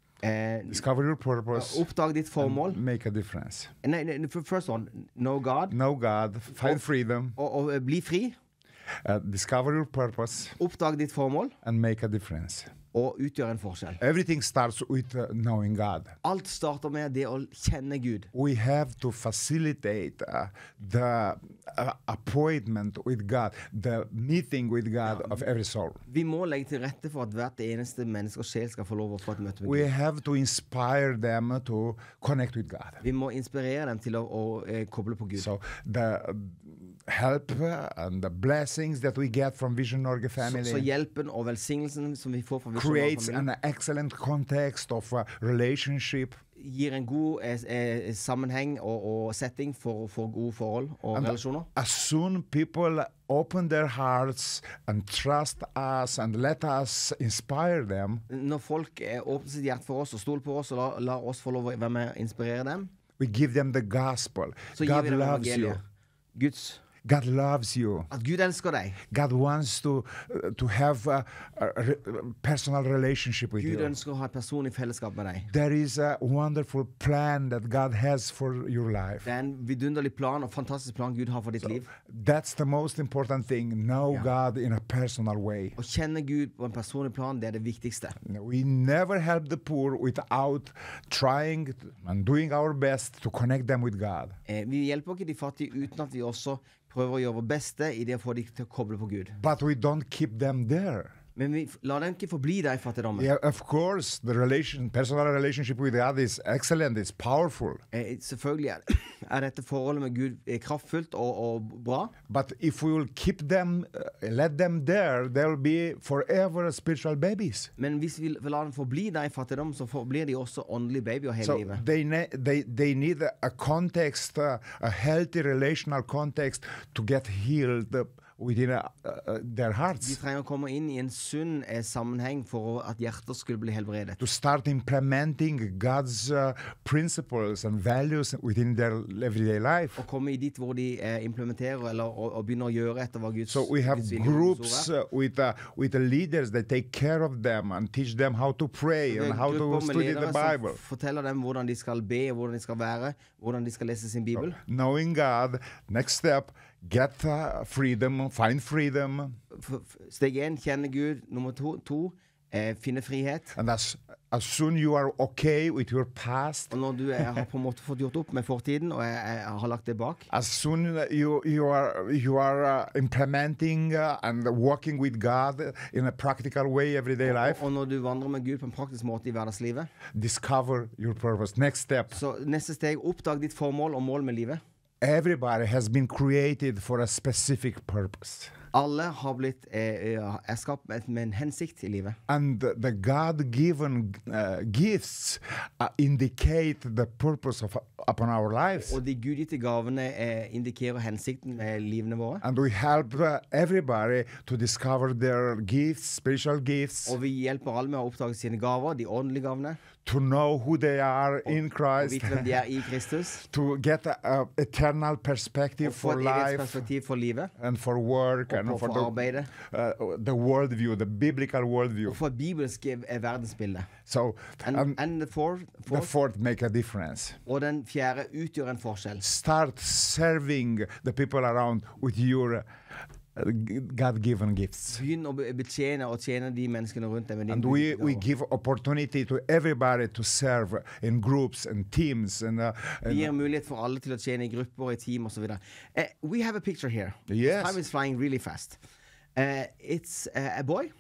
[SPEAKER 2] eh,
[SPEAKER 5] Discover your purpose,
[SPEAKER 2] oppdag ditt formål.
[SPEAKER 5] make a difference.
[SPEAKER 2] Nei, nei, f- first one, know God,
[SPEAKER 5] Know God, find freedom,
[SPEAKER 2] og, og eh, bli fri,
[SPEAKER 5] uh, discover your purpose,
[SPEAKER 2] oppdag ditt formål,
[SPEAKER 5] and make a difference.
[SPEAKER 2] og utgjøre en forskjell.
[SPEAKER 5] Everything starts with uh, knowing God.
[SPEAKER 2] Alt starter med det å kjenne Gud.
[SPEAKER 5] We have to facilitate uh, the uh, appointment with God, the meeting with God of every soul.
[SPEAKER 2] Vi må legge til rette for at hvert eneste menneske og sjel skal få lov å få et møte med
[SPEAKER 5] We
[SPEAKER 2] Gud.
[SPEAKER 5] have to inspire them to connect with God.
[SPEAKER 2] Vi må inspirere dem til å, å eh, koble på Gud.
[SPEAKER 5] So the uh, help uh, and the blessings that we get from Vision Norge
[SPEAKER 2] Så,
[SPEAKER 5] family
[SPEAKER 2] så hjelpen og velsignelsen som vi får fra Visjon
[SPEAKER 5] creates
[SPEAKER 2] Norge-familien,
[SPEAKER 5] an excellent context of uh, relationship.
[SPEAKER 2] gir en god eh, eh, sammenheng og, og setting for, for gode forhold og
[SPEAKER 5] And
[SPEAKER 2] relasjoner.
[SPEAKER 5] as soon people open their hearts and trust us and let us inspire them,
[SPEAKER 2] Når folk eh, åpner sitt hjerte for oss og stoler på oss og lar la oss få lov å være med og inspirere dem,
[SPEAKER 5] we give them the gospel.
[SPEAKER 2] så gir
[SPEAKER 5] God
[SPEAKER 2] vi dem
[SPEAKER 5] loves you.
[SPEAKER 2] evangeliet. Guds
[SPEAKER 5] God loves you.
[SPEAKER 2] At Gud elsker deg.
[SPEAKER 5] God wants to uh, to have a, a re- personal relationship with
[SPEAKER 2] Gud
[SPEAKER 5] you.
[SPEAKER 2] ønsker å ha et personlig fellesskap med deg.
[SPEAKER 5] There is a wonderful plan that God has for your life.
[SPEAKER 2] Det er en vidunderlig plan og fantastisk plan Gud har for ditt liv.
[SPEAKER 5] That's the most important thing. Know
[SPEAKER 2] Yeah.
[SPEAKER 5] God in a personal way.
[SPEAKER 2] Å kjenne Gud på en personlig plan, det er det viktigste.
[SPEAKER 5] We never help the poor without trying and doing our best to connect them with God.
[SPEAKER 2] Eh, vi hjelper ikke de fattige uten at vi også prøver å gjøre vårt beste i det å få dem til å koble på Gud.
[SPEAKER 5] But we don't keep them there.
[SPEAKER 2] Men vi lar dem ikke forbli der i fattigdommen.
[SPEAKER 5] Yeah, of course, the relation, personal relationship with God is excellent. It's powerful.
[SPEAKER 2] Eh, selvfølgelig er, er dette forholdet med Gud eh, kraftfullt og, og bra.
[SPEAKER 5] But if we will keep them, uh, let them there, they'll be forever spiritual babies.
[SPEAKER 2] Men hvis vi lar dem forbli der i fattigdom, så forblir de også åndelige babyer hele
[SPEAKER 5] So
[SPEAKER 2] livet.
[SPEAKER 5] they, ne- they, they need a, a context, uh, a healthy relational context to get healed uh, within uh, uh, their
[SPEAKER 2] De
[SPEAKER 5] hearts.
[SPEAKER 2] trenger å komme inn i en sunn eh, sammenheng for å- at hjerter skulle bli helbredet.
[SPEAKER 5] To start implementing God's uh, principles and values within their everyday life.
[SPEAKER 2] Å komme i dit hvor de eh, implementerer eller og, og begynner å gjøre etter hva Guds,
[SPEAKER 5] So we have
[SPEAKER 2] Guds vilje og Guds
[SPEAKER 5] groups
[SPEAKER 2] ord er.
[SPEAKER 5] uh, with uh, with the leaders that take care of them and teach them how to pray
[SPEAKER 2] Det
[SPEAKER 5] and
[SPEAKER 2] er
[SPEAKER 5] how to
[SPEAKER 2] grupper med
[SPEAKER 5] study
[SPEAKER 2] ledere
[SPEAKER 5] the
[SPEAKER 2] som
[SPEAKER 5] Bible.
[SPEAKER 2] f- forteller dem hvordan de skal be, hvordan de skal være, hvordan de skal lese sin bibel.
[SPEAKER 5] Knowing God, next step, get uh, freedom, find freedom,
[SPEAKER 2] F f steg én, kjenne Gud. Nummer to, to eh, finne frihet.
[SPEAKER 5] and as as soon you are okay with your past,
[SPEAKER 2] Og når du er, har på en måte fått gjort opp med fortiden og jeg, jeg har lagt det bak,
[SPEAKER 5] as soon you you are you are uh, implementing uh, and walking with God in a practical way everyday
[SPEAKER 2] og,
[SPEAKER 5] life,
[SPEAKER 2] og når du vandrer med Gud på en praktisk måte i hverdagslivet,
[SPEAKER 5] discover your purpose. Next step.
[SPEAKER 2] så neste steg, oppdag ditt formål og mål med livet.
[SPEAKER 5] Everybody has been created for a specific purpose.
[SPEAKER 2] Alle har blitt eh, eh, er skapt med, med en hensikt i livet.
[SPEAKER 5] And the, the God-given uh, gifts uh, indicate the purpose of upon our lives.
[SPEAKER 2] Og de gudgitte gavene eh, indikerer hensikten med livene våre.
[SPEAKER 5] And we help uh, everybody to discover their gifts, spiritual gifts,
[SPEAKER 2] Og vi hjelper alle med å oppdage sine gaver, de åndelige gavene,
[SPEAKER 5] to know who they are in
[SPEAKER 2] og
[SPEAKER 5] Christ,
[SPEAKER 2] vite hvem de er i Kristus,
[SPEAKER 5] to get a, a eternal perspective
[SPEAKER 2] og få
[SPEAKER 5] for
[SPEAKER 2] et evighets
[SPEAKER 5] life
[SPEAKER 2] perspektiv for livet,
[SPEAKER 5] and for work
[SPEAKER 2] og
[SPEAKER 5] and
[SPEAKER 2] på-
[SPEAKER 5] for
[SPEAKER 2] for
[SPEAKER 5] the,
[SPEAKER 2] arbeidet,
[SPEAKER 5] uh, the worldview, the biblical worldview.
[SPEAKER 2] og for et bibelsk eh, verdensbilde.
[SPEAKER 5] So,
[SPEAKER 2] And,
[SPEAKER 5] um,
[SPEAKER 2] and the fourth,
[SPEAKER 5] the
[SPEAKER 2] fourth,
[SPEAKER 5] fourth make a difference.
[SPEAKER 2] og den fjerde utgjør en forskjell.
[SPEAKER 5] Start serving the people around with your uh, g- God-given gifts.
[SPEAKER 2] Begynn å be- betjene og tjene de menneskene rundt deg med din
[SPEAKER 5] And we, we
[SPEAKER 2] gaver.
[SPEAKER 5] give opportunity to everybody to serve in groups and teams. And, uh,
[SPEAKER 2] Vi gir
[SPEAKER 5] and
[SPEAKER 2] mulighet for alle til å tjene i grupper, i team osv. Uh, we have a picture here.
[SPEAKER 5] Yes.
[SPEAKER 2] Time is flying really fast. Uh, it's uh, a boy.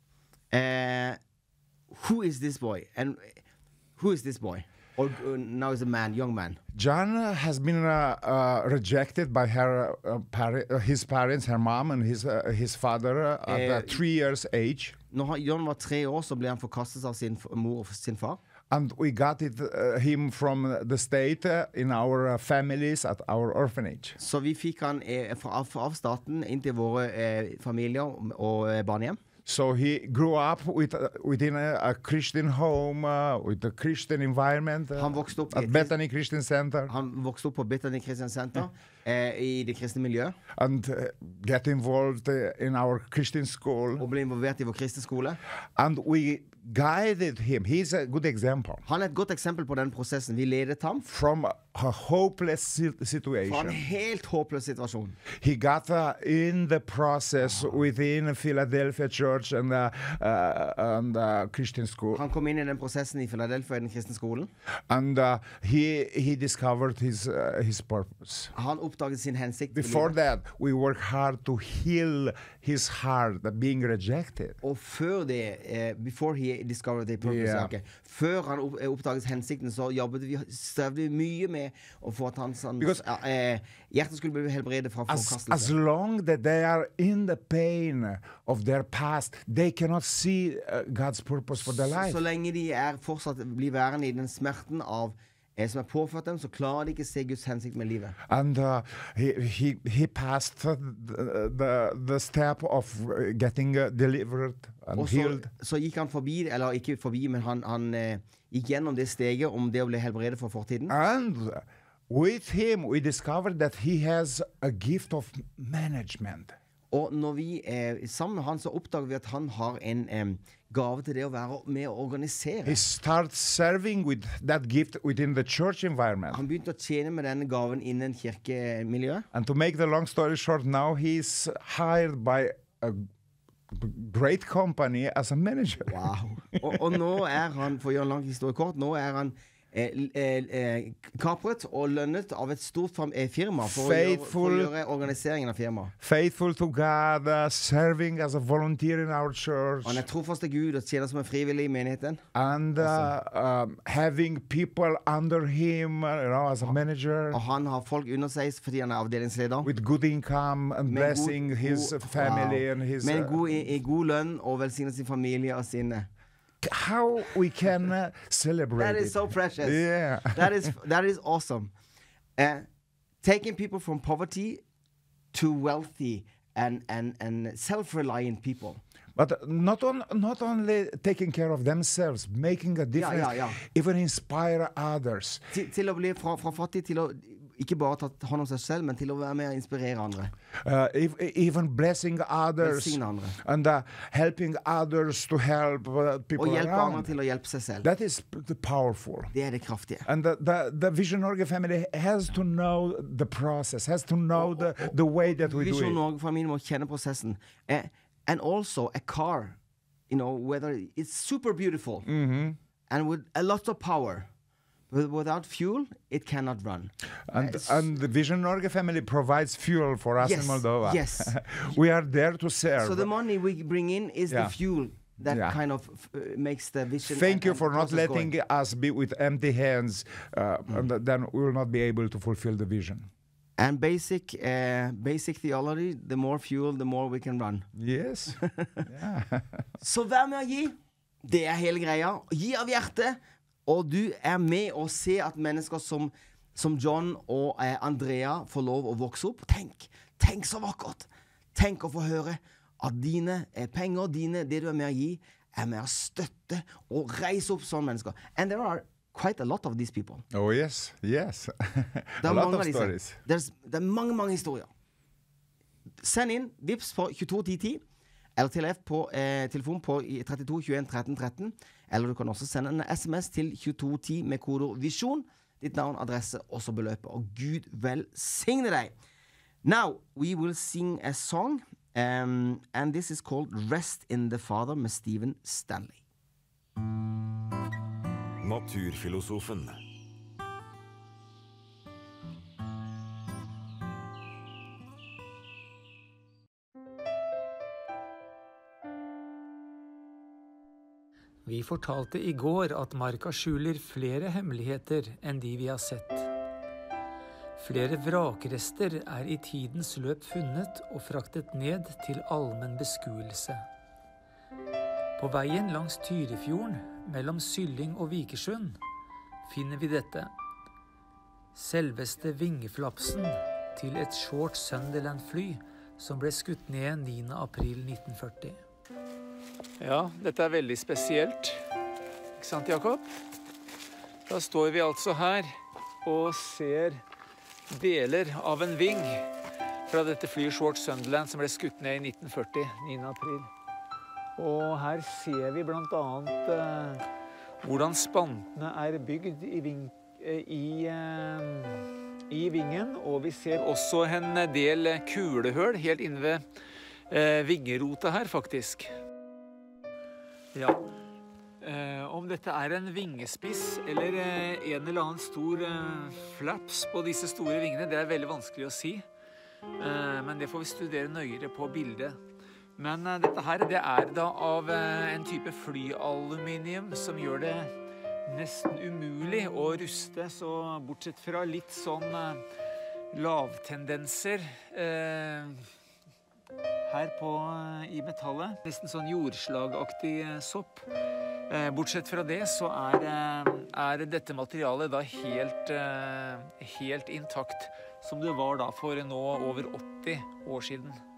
[SPEAKER 2] Uh, who is this boy? And who is this boy? Or uh, now is a man, young man.
[SPEAKER 5] John uh, has been uh, uh, rejected by her, uh, pari- uh, his parents, her mom and his, uh, his father uh, at
[SPEAKER 2] Eh,
[SPEAKER 5] uh, three years age.
[SPEAKER 2] Når han- John var tre år, så ble han forkastet av sin f- mor og sin far.
[SPEAKER 5] And we got it, uh, him from the state uh, in our uh, families at our orphanage.
[SPEAKER 2] Så vi fikk han eh, fra, av, av staten inn til våre eh, familier og, og eh, barnehjem.
[SPEAKER 5] So he grew up with, uh, within a, a Christian home, uh, with a Christian environment uh,
[SPEAKER 2] Han vokste opp i
[SPEAKER 5] at
[SPEAKER 2] et
[SPEAKER 5] Bethany Christian Center,
[SPEAKER 2] Han vokste opp på Bethany Christian Center eh, i det kristne miljøet.
[SPEAKER 5] and uh, get involved uh, in our Christian school.
[SPEAKER 2] Og ble involvert i vår kristne skole.
[SPEAKER 5] And we guided him. He's a good example.
[SPEAKER 2] Han er et godt eksempel på den prosessen. Vi ledet ham
[SPEAKER 5] From a hopeless si-
[SPEAKER 2] fra en
[SPEAKER 5] situation,
[SPEAKER 2] helt håpløs situasjon.
[SPEAKER 5] he got uh, in the process within Philadelphia Church and uh, uh, and uh, Christian school,
[SPEAKER 2] Han kom inn i den prosessen i Philadelphia i den kristne skolen.
[SPEAKER 5] and uh, he he discovered his uh, his purpose.
[SPEAKER 2] Han oppdaget sin hensikt. i
[SPEAKER 5] Before
[SPEAKER 2] livet.
[SPEAKER 5] that, we worked hard to heal his heart that being rejected.
[SPEAKER 2] Og før det, eh, before he discovered the purpose,
[SPEAKER 5] Yeah.
[SPEAKER 2] okay, før han opp, eh, oppdaget hensikten, så jobbet vi, strevde vi mye med å få at hans, hans
[SPEAKER 5] Because-
[SPEAKER 2] eh, hjerte skulle bli helbredet fra
[SPEAKER 5] As, as
[SPEAKER 2] forkastelse.
[SPEAKER 5] long that they are in the pain of their past, they cannot see uh, God's purpose for their
[SPEAKER 2] Så,
[SPEAKER 5] life.
[SPEAKER 2] så lenge de er fortsatt blir værende i den smerten av eh, som er påført dem, så klarer de ikke se Guds hensikt med livet.
[SPEAKER 5] And uh, he, he he passed the, the the step of uh, getting uh, delivered and
[SPEAKER 2] Og så,
[SPEAKER 5] healed.
[SPEAKER 2] så gikk han forbi, eller ikke forbi, men han, han eh, gikk gjennom det steget om det å bli helbredet for fortiden.
[SPEAKER 5] And with him, we discovered that he has a gift of management.
[SPEAKER 2] Og når vi er sammen med han, så oppdager vi at han har en em, gave til det å være med å organisere.
[SPEAKER 5] He starts serving with that gift within the church environment.
[SPEAKER 2] Han begynte å tjene med denne gaven innen kirkemiljøet.
[SPEAKER 5] And to make the long story short, now he's hired by a great company as a manager.
[SPEAKER 2] Wow. og, og nå er han, for å gjøre en lang historie kort, nå er han eh, eh, eh, kapret og lønnet av et stort fam- eh, firma for å, gjøre, for å gjøre organiseringen av firmaet.
[SPEAKER 5] Faithful to God, uh, serving as a volunteer in our church,
[SPEAKER 2] Han er trofast til Gud og tjener som en frivillig i menigheten.
[SPEAKER 5] and uh, um, having people under him, uh, you know, as a manager,
[SPEAKER 2] Og han har folk under seg fordi han er avdelingsleder.
[SPEAKER 5] with good income and
[SPEAKER 2] Med god-
[SPEAKER 5] blessing his
[SPEAKER 2] god-
[SPEAKER 5] family
[SPEAKER 2] wow.
[SPEAKER 5] and his.
[SPEAKER 2] Med en
[SPEAKER 5] uh,
[SPEAKER 2] god, i, i god lønn og velsigner sin familie og sine.
[SPEAKER 5] how we can uh, celebrate
[SPEAKER 2] That is
[SPEAKER 5] it.
[SPEAKER 2] so precious.
[SPEAKER 5] Yeah.
[SPEAKER 2] that is that is awesome. Uh, taking people from poverty to wealthy and and and self-reliant people.
[SPEAKER 5] But not on, not only taking care of themselves, making a difference,
[SPEAKER 2] ja, ja.
[SPEAKER 5] even inspire others.
[SPEAKER 2] Til, til å bli fra, fra fattig til å ikke bare ta hånd om seg selv, men til å være med og inspirere andre.
[SPEAKER 5] Uh, if, even blessing others
[SPEAKER 2] Velsigne andre.
[SPEAKER 5] and uh, helping others to help uh, people
[SPEAKER 2] Og hjelpe andre
[SPEAKER 5] around.
[SPEAKER 2] til å hjelpe seg selv.
[SPEAKER 5] That is p- the powerful.
[SPEAKER 2] Det er det kraftige.
[SPEAKER 5] And the, the, the Vision Norge family has to know the process, has to know the, the way that we do
[SPEAKER 2] Vision
[SPEAKER 5] it.
[SPEAKER 2] Norge-familien må kjenne prosessen. Eh, and also a car, you know, whether it's super beautiful and with a lot of power, but without fuel, it cannot run.
[SPEAKER 5] And,
[SPEAKER 2] It's-
[SPEAKER 5] and the Vision Norge family provides fuel for us
[SPEAKER 2] Yes,
[SPEAKER 5] in Moldova.
[SPEAKER 2] yes.
[SPEAKER 5] We are there to serve.
[SPEAKER 2] So the money we bring in is
[SPEAKER 5] Yeah.
[SPEAKER 2] the fuel that
[SPEAKER 5] Yeah.
[SPEAKER 2] kind of uh, makes the vision.
[SPEAKER 5] Thank
[SPEAKER 2] and-
[SPEAKER 5] you
[SPEAKER 2] and
[SPEAKER 5] for not
[SPEAKER 2] process
[SPEAKER 5] letting
[SPEAKER 2] going.
[SPEAKER 5] us be with empty hands, uh, and th- then we will not be able to fulfill the vision.
[SPEAKER 2] And basic, uh, basic theology, the more fuel, the more we can run.
[SPEAKER 5] Yes. yeah.
[SPEAKER 2] Så vær med å gi. Det er hele greia. Gi av hjertet. Og du er med å se at mennesker som, som John og eh, Andrea får lov å vokse opp. Tenk, tenk så vakkert. Tenk å få høre at dine eh, penger, dine, det du er med å gi, er med å støtte og reise opp sånne mennesker. And there are quite a lot of these people.
[SPEAKER 5] Oh yes, yes.
[SPEAKER 2] Det
[SPEAKER 5] a
[SPEAKER 2] er
[SPEAKER 5] lot
[SPEAKER 2] mange
[SPEAKER 5] of
[SPEAKER 2] av disse.
[SPEAKER 5] stories.
[SPEAKER 2] There's- Det er mange, mange historier. Send inn vips på tjueto ti ti, eller til F på eh, telefon på i trettito tjueen tretten tretten. Eller du kan også sende en sms til tjueto ti med kodeord VISJON. Ditt navn, adresse, også beløpet. Og Gud velsigne deg. Now, we will sing a song, um, and this is called Rest in the Father med Stephen Stanley.
[SPEAKER 1] Naturfilosofen.
[SPEAKER 8] Vi fortalte i går at marka skjuler flere hemmeligheter enn de vi har sett. Flere vrakrester er i tidens løp funnet og fraktet ned til allmenn beskuelse. På veien langs Tyrifjorden, mellom Sylling og Vikersund, finner vi dette. Selveste vingeflapsen til et Short Sunderland-fly som ble skutt ned niende april nitten førti. Ja, dette er veldig spesielt. Ikke sant, Jakob? Da står vi altså her og ser deler av en ving fra dette flyet Short Sunderland som ble skutt ned i nitten førti, niende april. Og her ser vi blant annet eh, hvordan spantene er bygd i, ving, eh, i, eh, i vingen, og vi ser også en del kulehøl helt inne ved eh, vingerota her, faktisk. Ja, eh, om dette er en vingespiss eller eh, en eller annen stor eh, flaps på disse store vingene, det er veldig vanskelig å si. Eh, men det får vi studere nøyere på bildet. Men eh, dette her, det er da av eh, en type flyaluminium som gjør det nesten umulig å ruste, så bortsett fra litt sånn eh, lavtendenser eh, her på, i metallet. Nesten sånn jordslagaktig sopp. Eh, bortsett fra det så er, er dette materialet da helt, helt intakt, som det var da for nå over åtti år siden.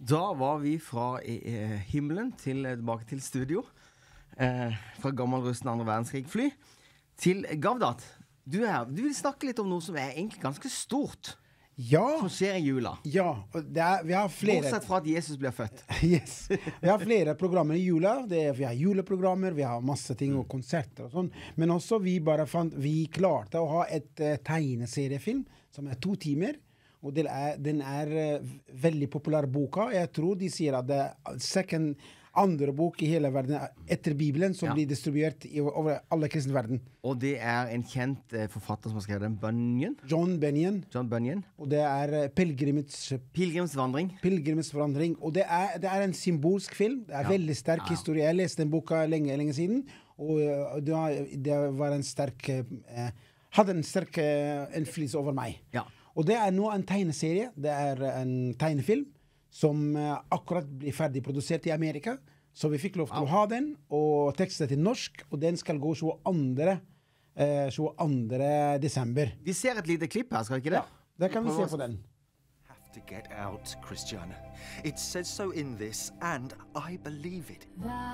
[SPEAKER 2] Da var vi fra eh, himmelen til, tilbake til studio. Eh, fra gammelrussen andre verdenskrig-fly til Gavdat. Du, er, du vil snakke litt om noe som er egentlig ganske stort.
[SPEAKER 9] Ja.
[SPEAKER 2] Som skjer i jula.
[SPEAKER 9] Ja, og det er, vi har flere...
[SPEAKER 2] Bortsett fra at Jesus blir født.
[SPEAKER 9] Yes. Vi har flere programmer i jula. Det er, vi har juleprogrammer, vi har masse ting og konserter og sånn. Men også vi bare fant, vi klarte å ha et uh, tegneseriefilm som er to timer. Og den er, den er uh, veldig populær boka. Jeg tror de sier at det er second, andre bok i hele verden etter Bibelen som ja. blir distribuert i, over alle kristne verden.
[SPEAKER 2] Og det er en kjent uh, forfatter som har skrevet den, Bunyan.
[SPEAKER 9] John Bunyan.
[SPEAKER 2] John Bunyan.
[SPEAKER 9] Og det er uh, Pilgrimets...
[SPEAKER 2] Pilgrimsvandring.
[SPEAKER 9] Pilgrimsvandring. Og det er, det er en symbolsk film. Det er ja. veldig sterk ja. historie. Jeg leste den boka lenge, lenge siden. Og uh, det, var, det var en sterk... Uh, hadde en sterk uh, innflytelse over meg.
[SPEAKER 2] Ja.
[SPEAKER 9] Og det er nå en tegneserie, det er en tegnefilm som uh, akkurat blir ferdig produsert i Amerika. Så vi fikk lov til wow. å ha den, og tekstet til norsk, og den skal gå tjueandre Uh, tjueandre desember.
[SPEAKER 2] Vi ser et lite klipp her, skal vi ikke det?
[SPEAKER 9] Ja, det kan vi se på den.
[SPEAKER 10] Have to get out, Christiana. It says so in this, and I believe it.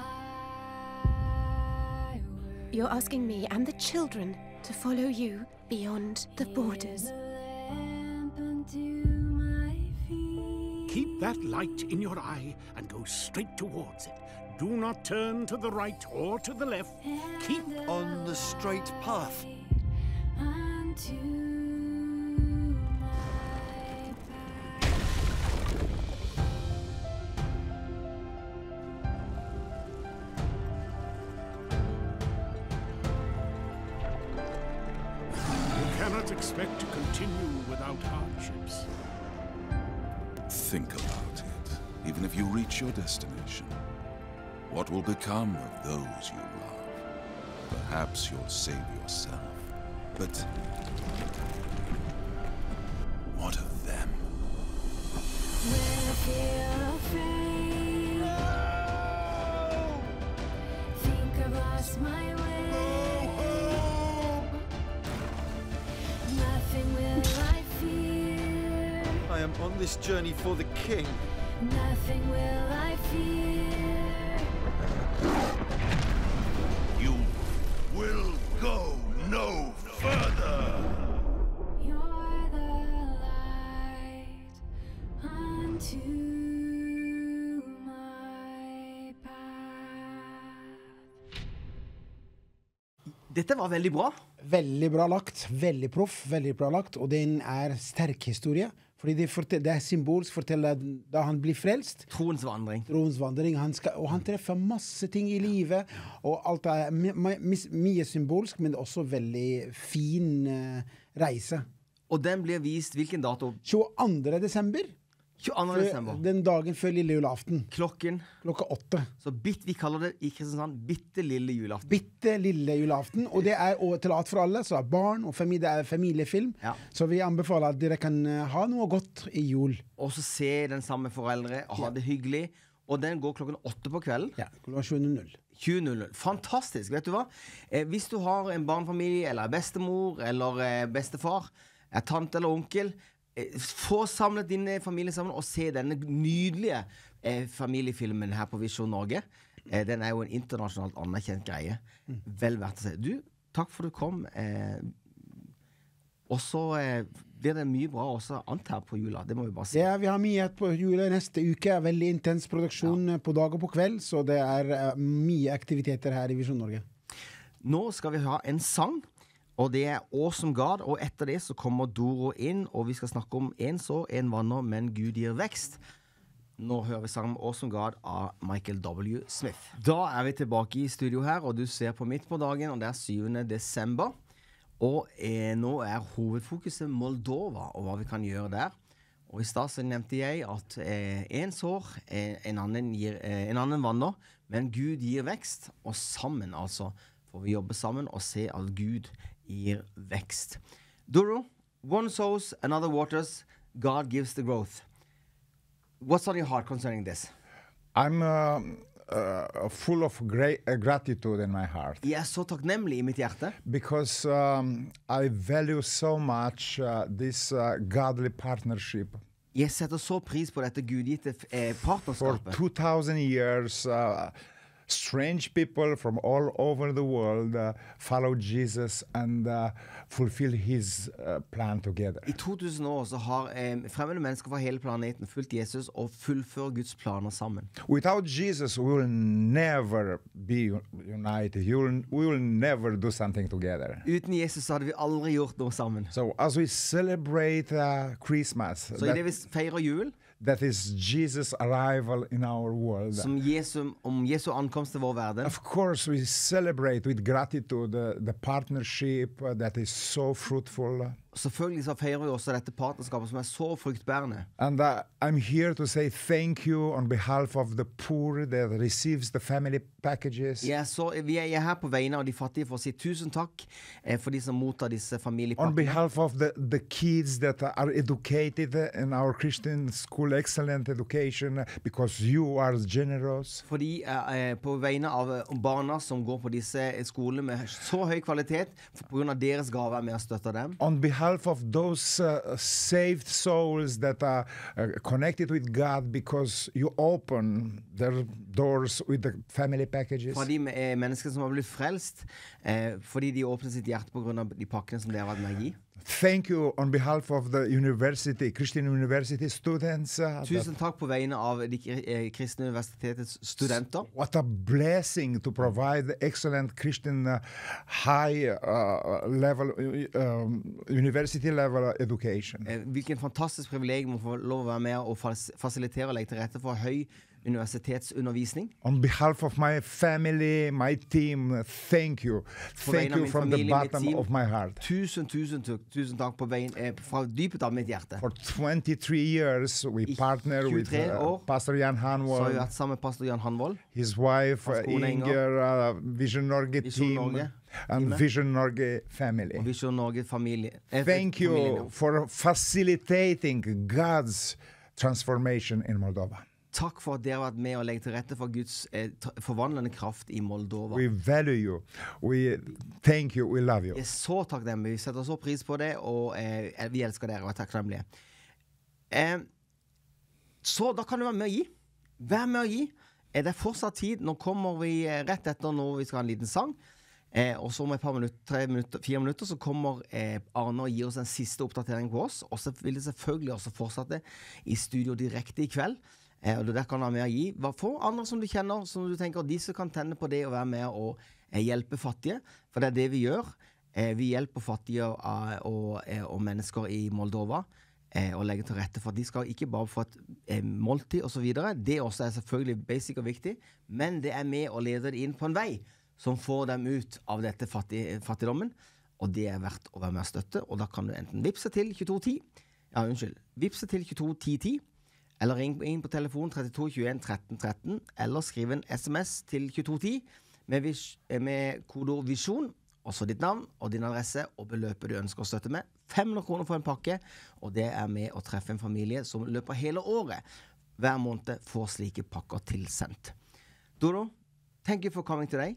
[SPEAKER 11] You're asking me and the children to follow you beyond the borders.
[SPEAKER 12] Keep that light in your eye and go straight towards it. Do not turn to the right or to the left.
[SPEAKER 10] Keep on the straight path.
[SPEAKER 12] You cannot expect to continue without hardships.
[SPEAKER 13] Think about it. Even if you reach your destination, what will become of those you love? Perhaps you'll save yourself, but what of them?
[SPEAKER 14] When I feel afraid, no! Think I've lost my way. Nothing will I fear.
[SPEAKER 10] I am on this journey for the king.
[SPEAKER 14] Nothing will I fear.
[SPEAKER 13] You will go no further.
[SPEAKER 14] You're the light unto my path.
[SPEAKER 2] Dette var veldig bra.
[SPEAKER 9] Veldig bra lagt, veldig proff, veldig bra lagt, og den er sterk historie. Fordi det, fortell, det er symbolsk forteller da han blir frelst.
[SPEAKER 2] Troens vandring.
[SPEAKER 9] Troens vandring. Han skal, og han treffer masse ting i livet, og alt er mye symbolsk, men også veldig fin uh, reise.
[SPEAKER 2] Og den blir vist hvilken dato?
[SPEAKER 9] tjueandre desember.
[SPEAKER 2] tjueandre desember.
[SPEAKER 9] Den dagen før lille julaften.
[SPEAKER 2] Klokken?
[SPEAKER 9] Klokka åtte.
[SPEAKER 2] Så bitt, vi kaller det i Kristiansand bitte lille julaften.
[SPEAKER 9] Bitte lille julaften, og det er tillatt for alle, så er barn og familie, det er familiefilm.
[SPEAKER 2] Ja.
[SPEAKER 9] Så vi anbefaler at dere kan ha noe godt i jul.
[SPEAKER 2] Og så se den samme foreldre, og ha ja. det hyggelig. Og den går klokken åtte på kvelden.
[SPEAKER 9] Ja, klokken tjue.
[SPEAKER 2] tjue. Fantastisk, vet du hva? Eh, hvis du har en barnefamilie, eller bestemor, eller eh, bestefar, er tante eller onkel, få samlet din familie sammen og se denne nydelige eh, familiefilmen her på Vision Norge. Eh, den er jo en internasjonalt anerkjent greie. Mm. Vel verdt å se. Du, takk for du kom. Eh, og så eh, blir det mye bra også antar på jula. Det må vi bare si.
[SPEAKER 9] Ja, vi har mye på jula neste uke. Veldig intens produksjon ja. på dag og på kveld, så det er uh, mye aktiviteter her i Vision Norge.
[SPEAKER 2] Nå skal vi ha en sang. Og det er Awesome God, og etter det så kommer Doro inn, og vi skal snakke om en så, en vanner, men Gud gir vekst. Nå hører vi sangen Awesome God av Michael W. Smith. Da er vi tilbake i studio her, og du ser på midt på dagen, og det er syvende desember. Og eh, nå er hovedfokuset Moldova, og hva vi kan gjøre der. Og i stad så nevnte jeg at eh, en sår, eh, en, annen gir, eh, en annen vanner, men Gud gir vekst, og sammen altså får vi jobbe sammen og se at Gud gir vekst. Doro, one sows, another waters, God gives the growth. What's on your heart concerning this?
[SPEAKER 5] I'm uh, uh, full of great uh, gratitude in my heart.
[SPEAKER 2] Jeg er så takknemlig i mitt hjerte.
[SPEAKER 5] Because um, I value so much uh, this uh, godly partnership
[SPEAKER 2] Jeg setter så pris på dette gudgitte eh,
[SPEAKER 5] For
[SPEAKER 2] partnerskapet.
[SPEAKER 5] two thousand years, uh, strange people from all over the world uh, follow Jesus and uh, fulfill his uh, plan together.
[SPEAKER 2] I to tusen år så har eh, fremmede mennesker fra hele planeten fulgt Jesus og fullført Guds planer sammen.
[SPEAKER 5] Without Jesus, we will never be u- united. You will, we will never do something together.
[SPEAKER 2] Uten Jesus så hadde vi aldri gjort noe sammen.
[SPEAKER 5] So as we celebrate uh, Christmas,
[SPEAKER 2] Så i det vi feirer jul,
[SPEAKER 5] that is Jesus' arrival in our world.
[SPEAKER 2] som Jesu, om Jesu ankomst til vår verden,
[SPEAKER 5] Of course, we celebrate with gratitude uh, the partnership uh, that is so fruitful.
[SPEAKER 2] selvfølgelig så feirer vi også dette partnerskapet som er så fruktbærende.
[SPEAKER 5] And uh, I'm here to say thank you on behalf of the poor that receives the family packages.
[SPEAKER 2] Jeg er, så, vi er, jeg er her på vegne av de fattige for å si tusen takk eh, for de som mottar disse
[SPEAKER 5] On
[SPEAKER 2] familiepakkene.
[SPEAKER 5] behalf of the, the kids that are educated in our Christian school, excellent education, uh, because you are generous.
[SPEAKER 2] Fordi eh, eh, på vegne av eh, barna som går på disse eh, skolene med så høy kvalitet, for på grunn av deres gave er med å støtte dem.
[SPEAKER 5] On behalf of those uh, saved souls that are uh, connected with God because you open their doors with the family packages.
[SPEAKER 2] Fra de eh, mennesker som har blitt frelst, eh, fordi de åpner sitt hjerte på grunn av de pakkene som dere har vært med å gi.
[SPEAKER 5] Thank you on behalf of the university, Christian university students. Uh,
[SPEAKER 2] Tusen takk på vegne av de eh, kristne universitetets studenter.
[SPEAKER 5] What a blessing to provide excellent Christian uh, high uh, level, uh, um, university level education.
[SPEAKER 2] Eh, hvilken fantastisk privilegium å få lov å være med og fas fasilitere og legge til rette for høy universitetsundervisning.
[SPEAKER 5] On behalf of my family, my team, thank you.
[SPEAKER 2] På
[SPEAKER 5] Thank
[SPEAKER 2] vegne av
[SPEAKER 5] you
[SPEAKER 2] min
[SPEAKER 5] from the
[SPEAKER 2] familie, mitt
[SPEAKER 5] bottom
[SPEAKER 2] team.
[SPEAKER 5] of my heart.
[SPEAKER 2] Tusen, tusen, tu- tusen takk på veien, eh, fra dypet av mitt hjerte.
[SPEAKER 5] For twenty-three years, we partner with
[SPEAKER 2] tjuetre
[SPEAKER 5] uh,
[SPEAKER 2] år
[SPEAKER 5] Pastor Jan
[SPEAKER 2] Så har vi
[SPEAKER 5] Hanvold,
[SPEAKER 2] vært sammen med pastor Jan Hanvold,
[SPEAKER 5] his wife uh,
[SPEAKER 2] Hans kone Inger,
[SPEAKER 5] Inger, uh, Vision Norge
[SPEAKER 2] Vision
[SPEAKER 5] team,
[SPEAKER 2] Norge,
[SPEAKER 5] and
[SPEAKER 2] teamet.
[SPEAKER 5] Vision Norge family.
[SPEAKER 2] og Vision Norge familie. Eh,
[SPEAKER 5] Thank
[SPEAKER 2] familien,
[SPEAKER 5] you
[SPEAKER 2] ja.
[SPEAKER 5] for facilitating God's transformation in Moldova.
[SPEAKER 2] Takk for at dere har vært med og legge til rette for Guds eh, ta- forvandlende kraft i Moldova.
[SPEAKER 5] We value you. We thank you. We love you.
[SPEAKER 2] Jeg er så takknemlig. Vi setter så pris på det, og eh, vi elsker dere og er takknemlige. Eh, så da kan du være med å gi. Vær med å gi. Eh, det er fortsatt tid. Nå kommer vi eh, rett etter når vi skal ha en liten sang. Eh, og så om et par minutter, tre minutter, fire minutter så kommer eh, Arne og gir oss en siste oppdatering på oss. Og så vil det selvfølgelig også fortsette i studio direkte i kveld. Eh, og der kan du være med å gi. Hva for andre som du kjenner, som du tenker disse kan tenne på det å være med og eh, hjelpe fattige. For det er det vi gjør. Eh, vi hjelper fattige og, og, eh, og mennesker i Moldova eh, og legger til rette for at de skal ikke bare få et eh, måltid og så videre. Det også er selvfølgelig basic og viktig, men det er med å lede det inn på en vei som får dem ut av dette fattig, fattigdommen, og det er verdt å være med å støtte, og da kan du enten vipse til tjueto ti, ja, unnskyld, vipse til tjueto ti ti, eller ring inn på telefon trettito tjueen tretten tretten, eller skriv en sms til tjueto ti med, vis- med kodeord visjon, også ditt navn og din adresse og beløpet du ønsker å støtte med. fem hundre kroner for en pakke, og det er med å treffe en familie som løper hele året. Hver måned får slike pakker tilsendt. Dodo, thank you for coming today.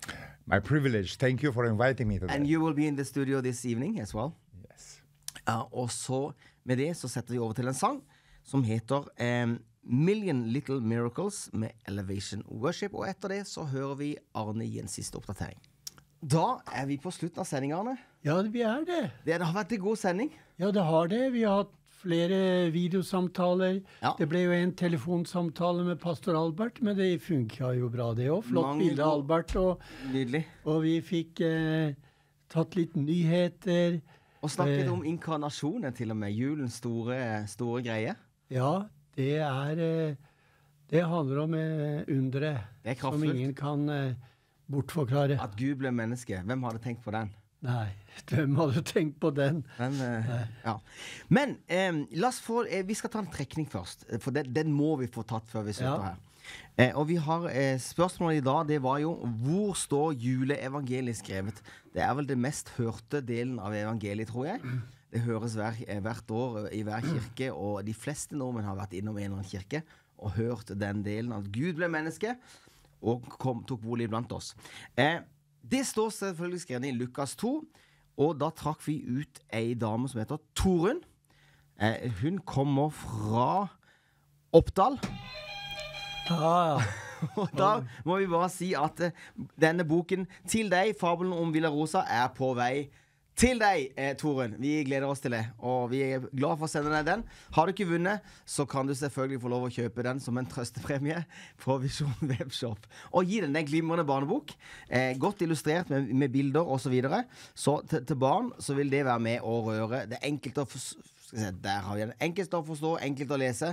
[SPEAKER 5] My privilege. Thank you for inviting me today.
[SPEAKER 2] And you will be in the studio this evening as well.
[SPEAKER 5] Yes.
[SPEAKER 2] Uh, og så med det så setter vi over til en sang som heter um, Million Little Miracles med Elevation Worship. Og etter det så hører vi Arne gi en siste oppdatering. Da er vi på slutten av sendingene.
[SPEAKER 3] Ja, vi er det.
[SPEAKER 2] Det har vært en god sending.
[SPEAKER 3] Ja, det har det. Vi har hatt flere videosamtaler.
[SPEAKER 2] Ja.
[SPEAKER 3] Det ble jo en telefonsamtale med pastor Albert, men det funka jo bra det òg. Flott
[SPEAKER 2] Mange
[SPEAKER 3] bilde av
[SPEAKER 2] gode-
[SPEAKER 3] Albert. Og,
[SPEAKER 2] Nydelig.
[SPEAKER 3] og vi fikk eh, tatt litt nyheter.
[SPEAKER 2] Og snakket
[SPEAKER 3] Eh,
[SPEAKER 2] om inkarnasjonen til og med. Julens store, store greie.
[SPEAKER 3] Ja, det er eh, Det handler om eh, underet
[SPEAKER 2] Det er
[SPEAKER 3] som
[SPEAKER 2] kraftfullt.
[SPEAKER 3] ingen kan eh, bortforklare.
[SPEAKER 2] At Gud ble menneske. Hvem hadde tenkt på den?
[SPEAKER 3] Nei, hvem hadde tenkt på den?
[SPEAKER 2] Men, eh, ja. Men eh, la oss få, eh, vi skal ta en trekning først, eh, for den, den må vi få tatt før vi slutter
[SPEAKER 3] Ja.
[SPEAKER 2] her. Eh, og vi har eh, spørsmålet i dag, det var jo hvor står juleevangeliet skrevet? Det er vel det mest hørte delen av evangeliet, tror jeg. Det høres hver, eh, hvert år eh, i hver kirke, og de fleste nordmenn har vært innom en eller annen kirke og hørt den delen at Gud ble menneske og kom, tok bolig blant oss. Eh, det står selvfølgelig skrevet i Lukas to, og da trakk vi ut ei dame som heter Torunn, Eh, hun kommer fra Oppdal.
[SPEAKER 3] Ja,
[SPEAKER 2] Og da må vi bare si at eh, denne boken til deg, Fabelen om Villa Rosa, er på vei til deg, eh, Toren. Vi gleder oss til det, og vi er glad for å sende deg den. Har du ikke vunnet, så kan du selvfølgelig få lov å kjøpe den som en trøstepremie på Vision Webshop. Og gi den en glimrende barnebok, eh, godt illustrert med, med bilder og så videre. Så til, til barn så vil det være med å røre. Det er enkelt å forstå, skal vi se, der har vi den. Enkelt å forstå, enkelt å lese.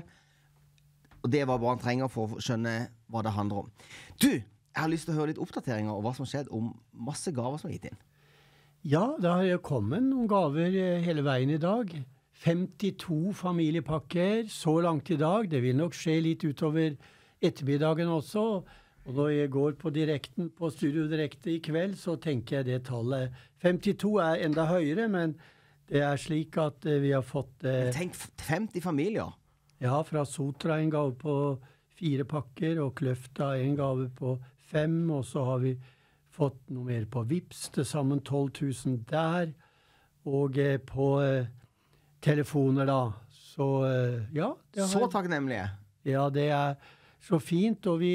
[SPEAKER 2] Og det er hva barn trenger for å skjønne hva det handler om. Du, jeg har lyst til å høre litt oppdateringer om hva som skjedde om masse gaver som er gitt inn.
[SPEAKER 3] Ja, det har kommet noen gaver eh, hele veien i dag. femtito familiepakker så langt i dag. Det vil nok skje litt utover ettermiddagen også. Og når jeg går på direkten, på Studio Direkte i kveld, så tenker jeg det tallet. femtito er enda høyere, men det er slik at eh, vi har fått... Eh,
[SPEAKER 2] Tenk femti familier.
[SPEAKER 3] Ja, fra Sotra en gave på fire pakker, og Kløfta en gave på fem, og så har vi fått noe mer på Vips, til sammen tolv tusen der, og eh, på eh, telefoner da. Så eh, ja. Det har,
[SPEAKER 2] så takknemlige.
[SPEAKER 3] Ja, det er så fint, og vi,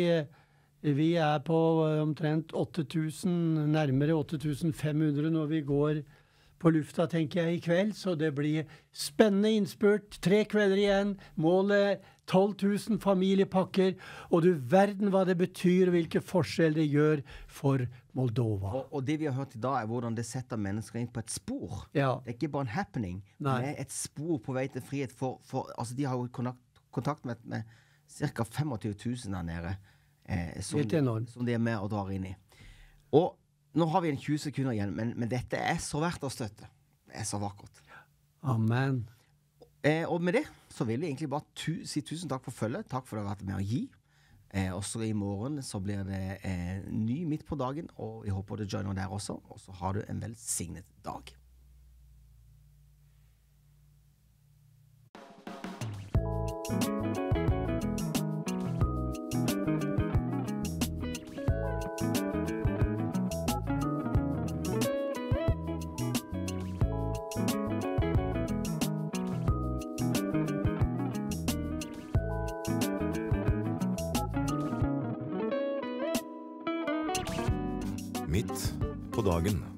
[SPEAKER 3] vi er på eh, omtrent åtte tusen, nærmere åtte tusen fem hundre når vi går på lufta, tenker jeg, i kveld, så det blir spennende innspurt. Tre kvelder igjen, målet tolv tusen familiepakker, og du verden hva det betyr, og hvilke forskjell det gjør for Moldova.
[SPEAKER 2] Og, og det vi har hørt i dag er hvordan det setter mennesker inn på et spor.
[SPEAKER 3] Ja.
[SPEAKER 2] Det er ikke bare en happening,
[SPEAKER 3] Nei.
[SPEAKER 2] det er et spor på vei til frihet for, for altså de har jo kontakt, kontakt med, med cirka tjuefem tusen der nede, eh, som,
[SPEAKER 3] Helt enormt.
[SPEAKER 2] som de er med og drar inn i. Og nå har vi en tjue sekunder igjen, men, men dette er så verdt å støtte. Det er så vakkert.
[SPEAKER 3] Amen.
[SPEAKER 2] Eh, og med det så vil jeg egentlig bare tu si tusen takk for følget. Takk for at du har vært med å gi. Eh, også i morgen så blir det eh, ny midt på dagen, og jeg håper du joiner der også. Og så har du en velsignet dag.
[SPEAKER 1] Midt på dagen.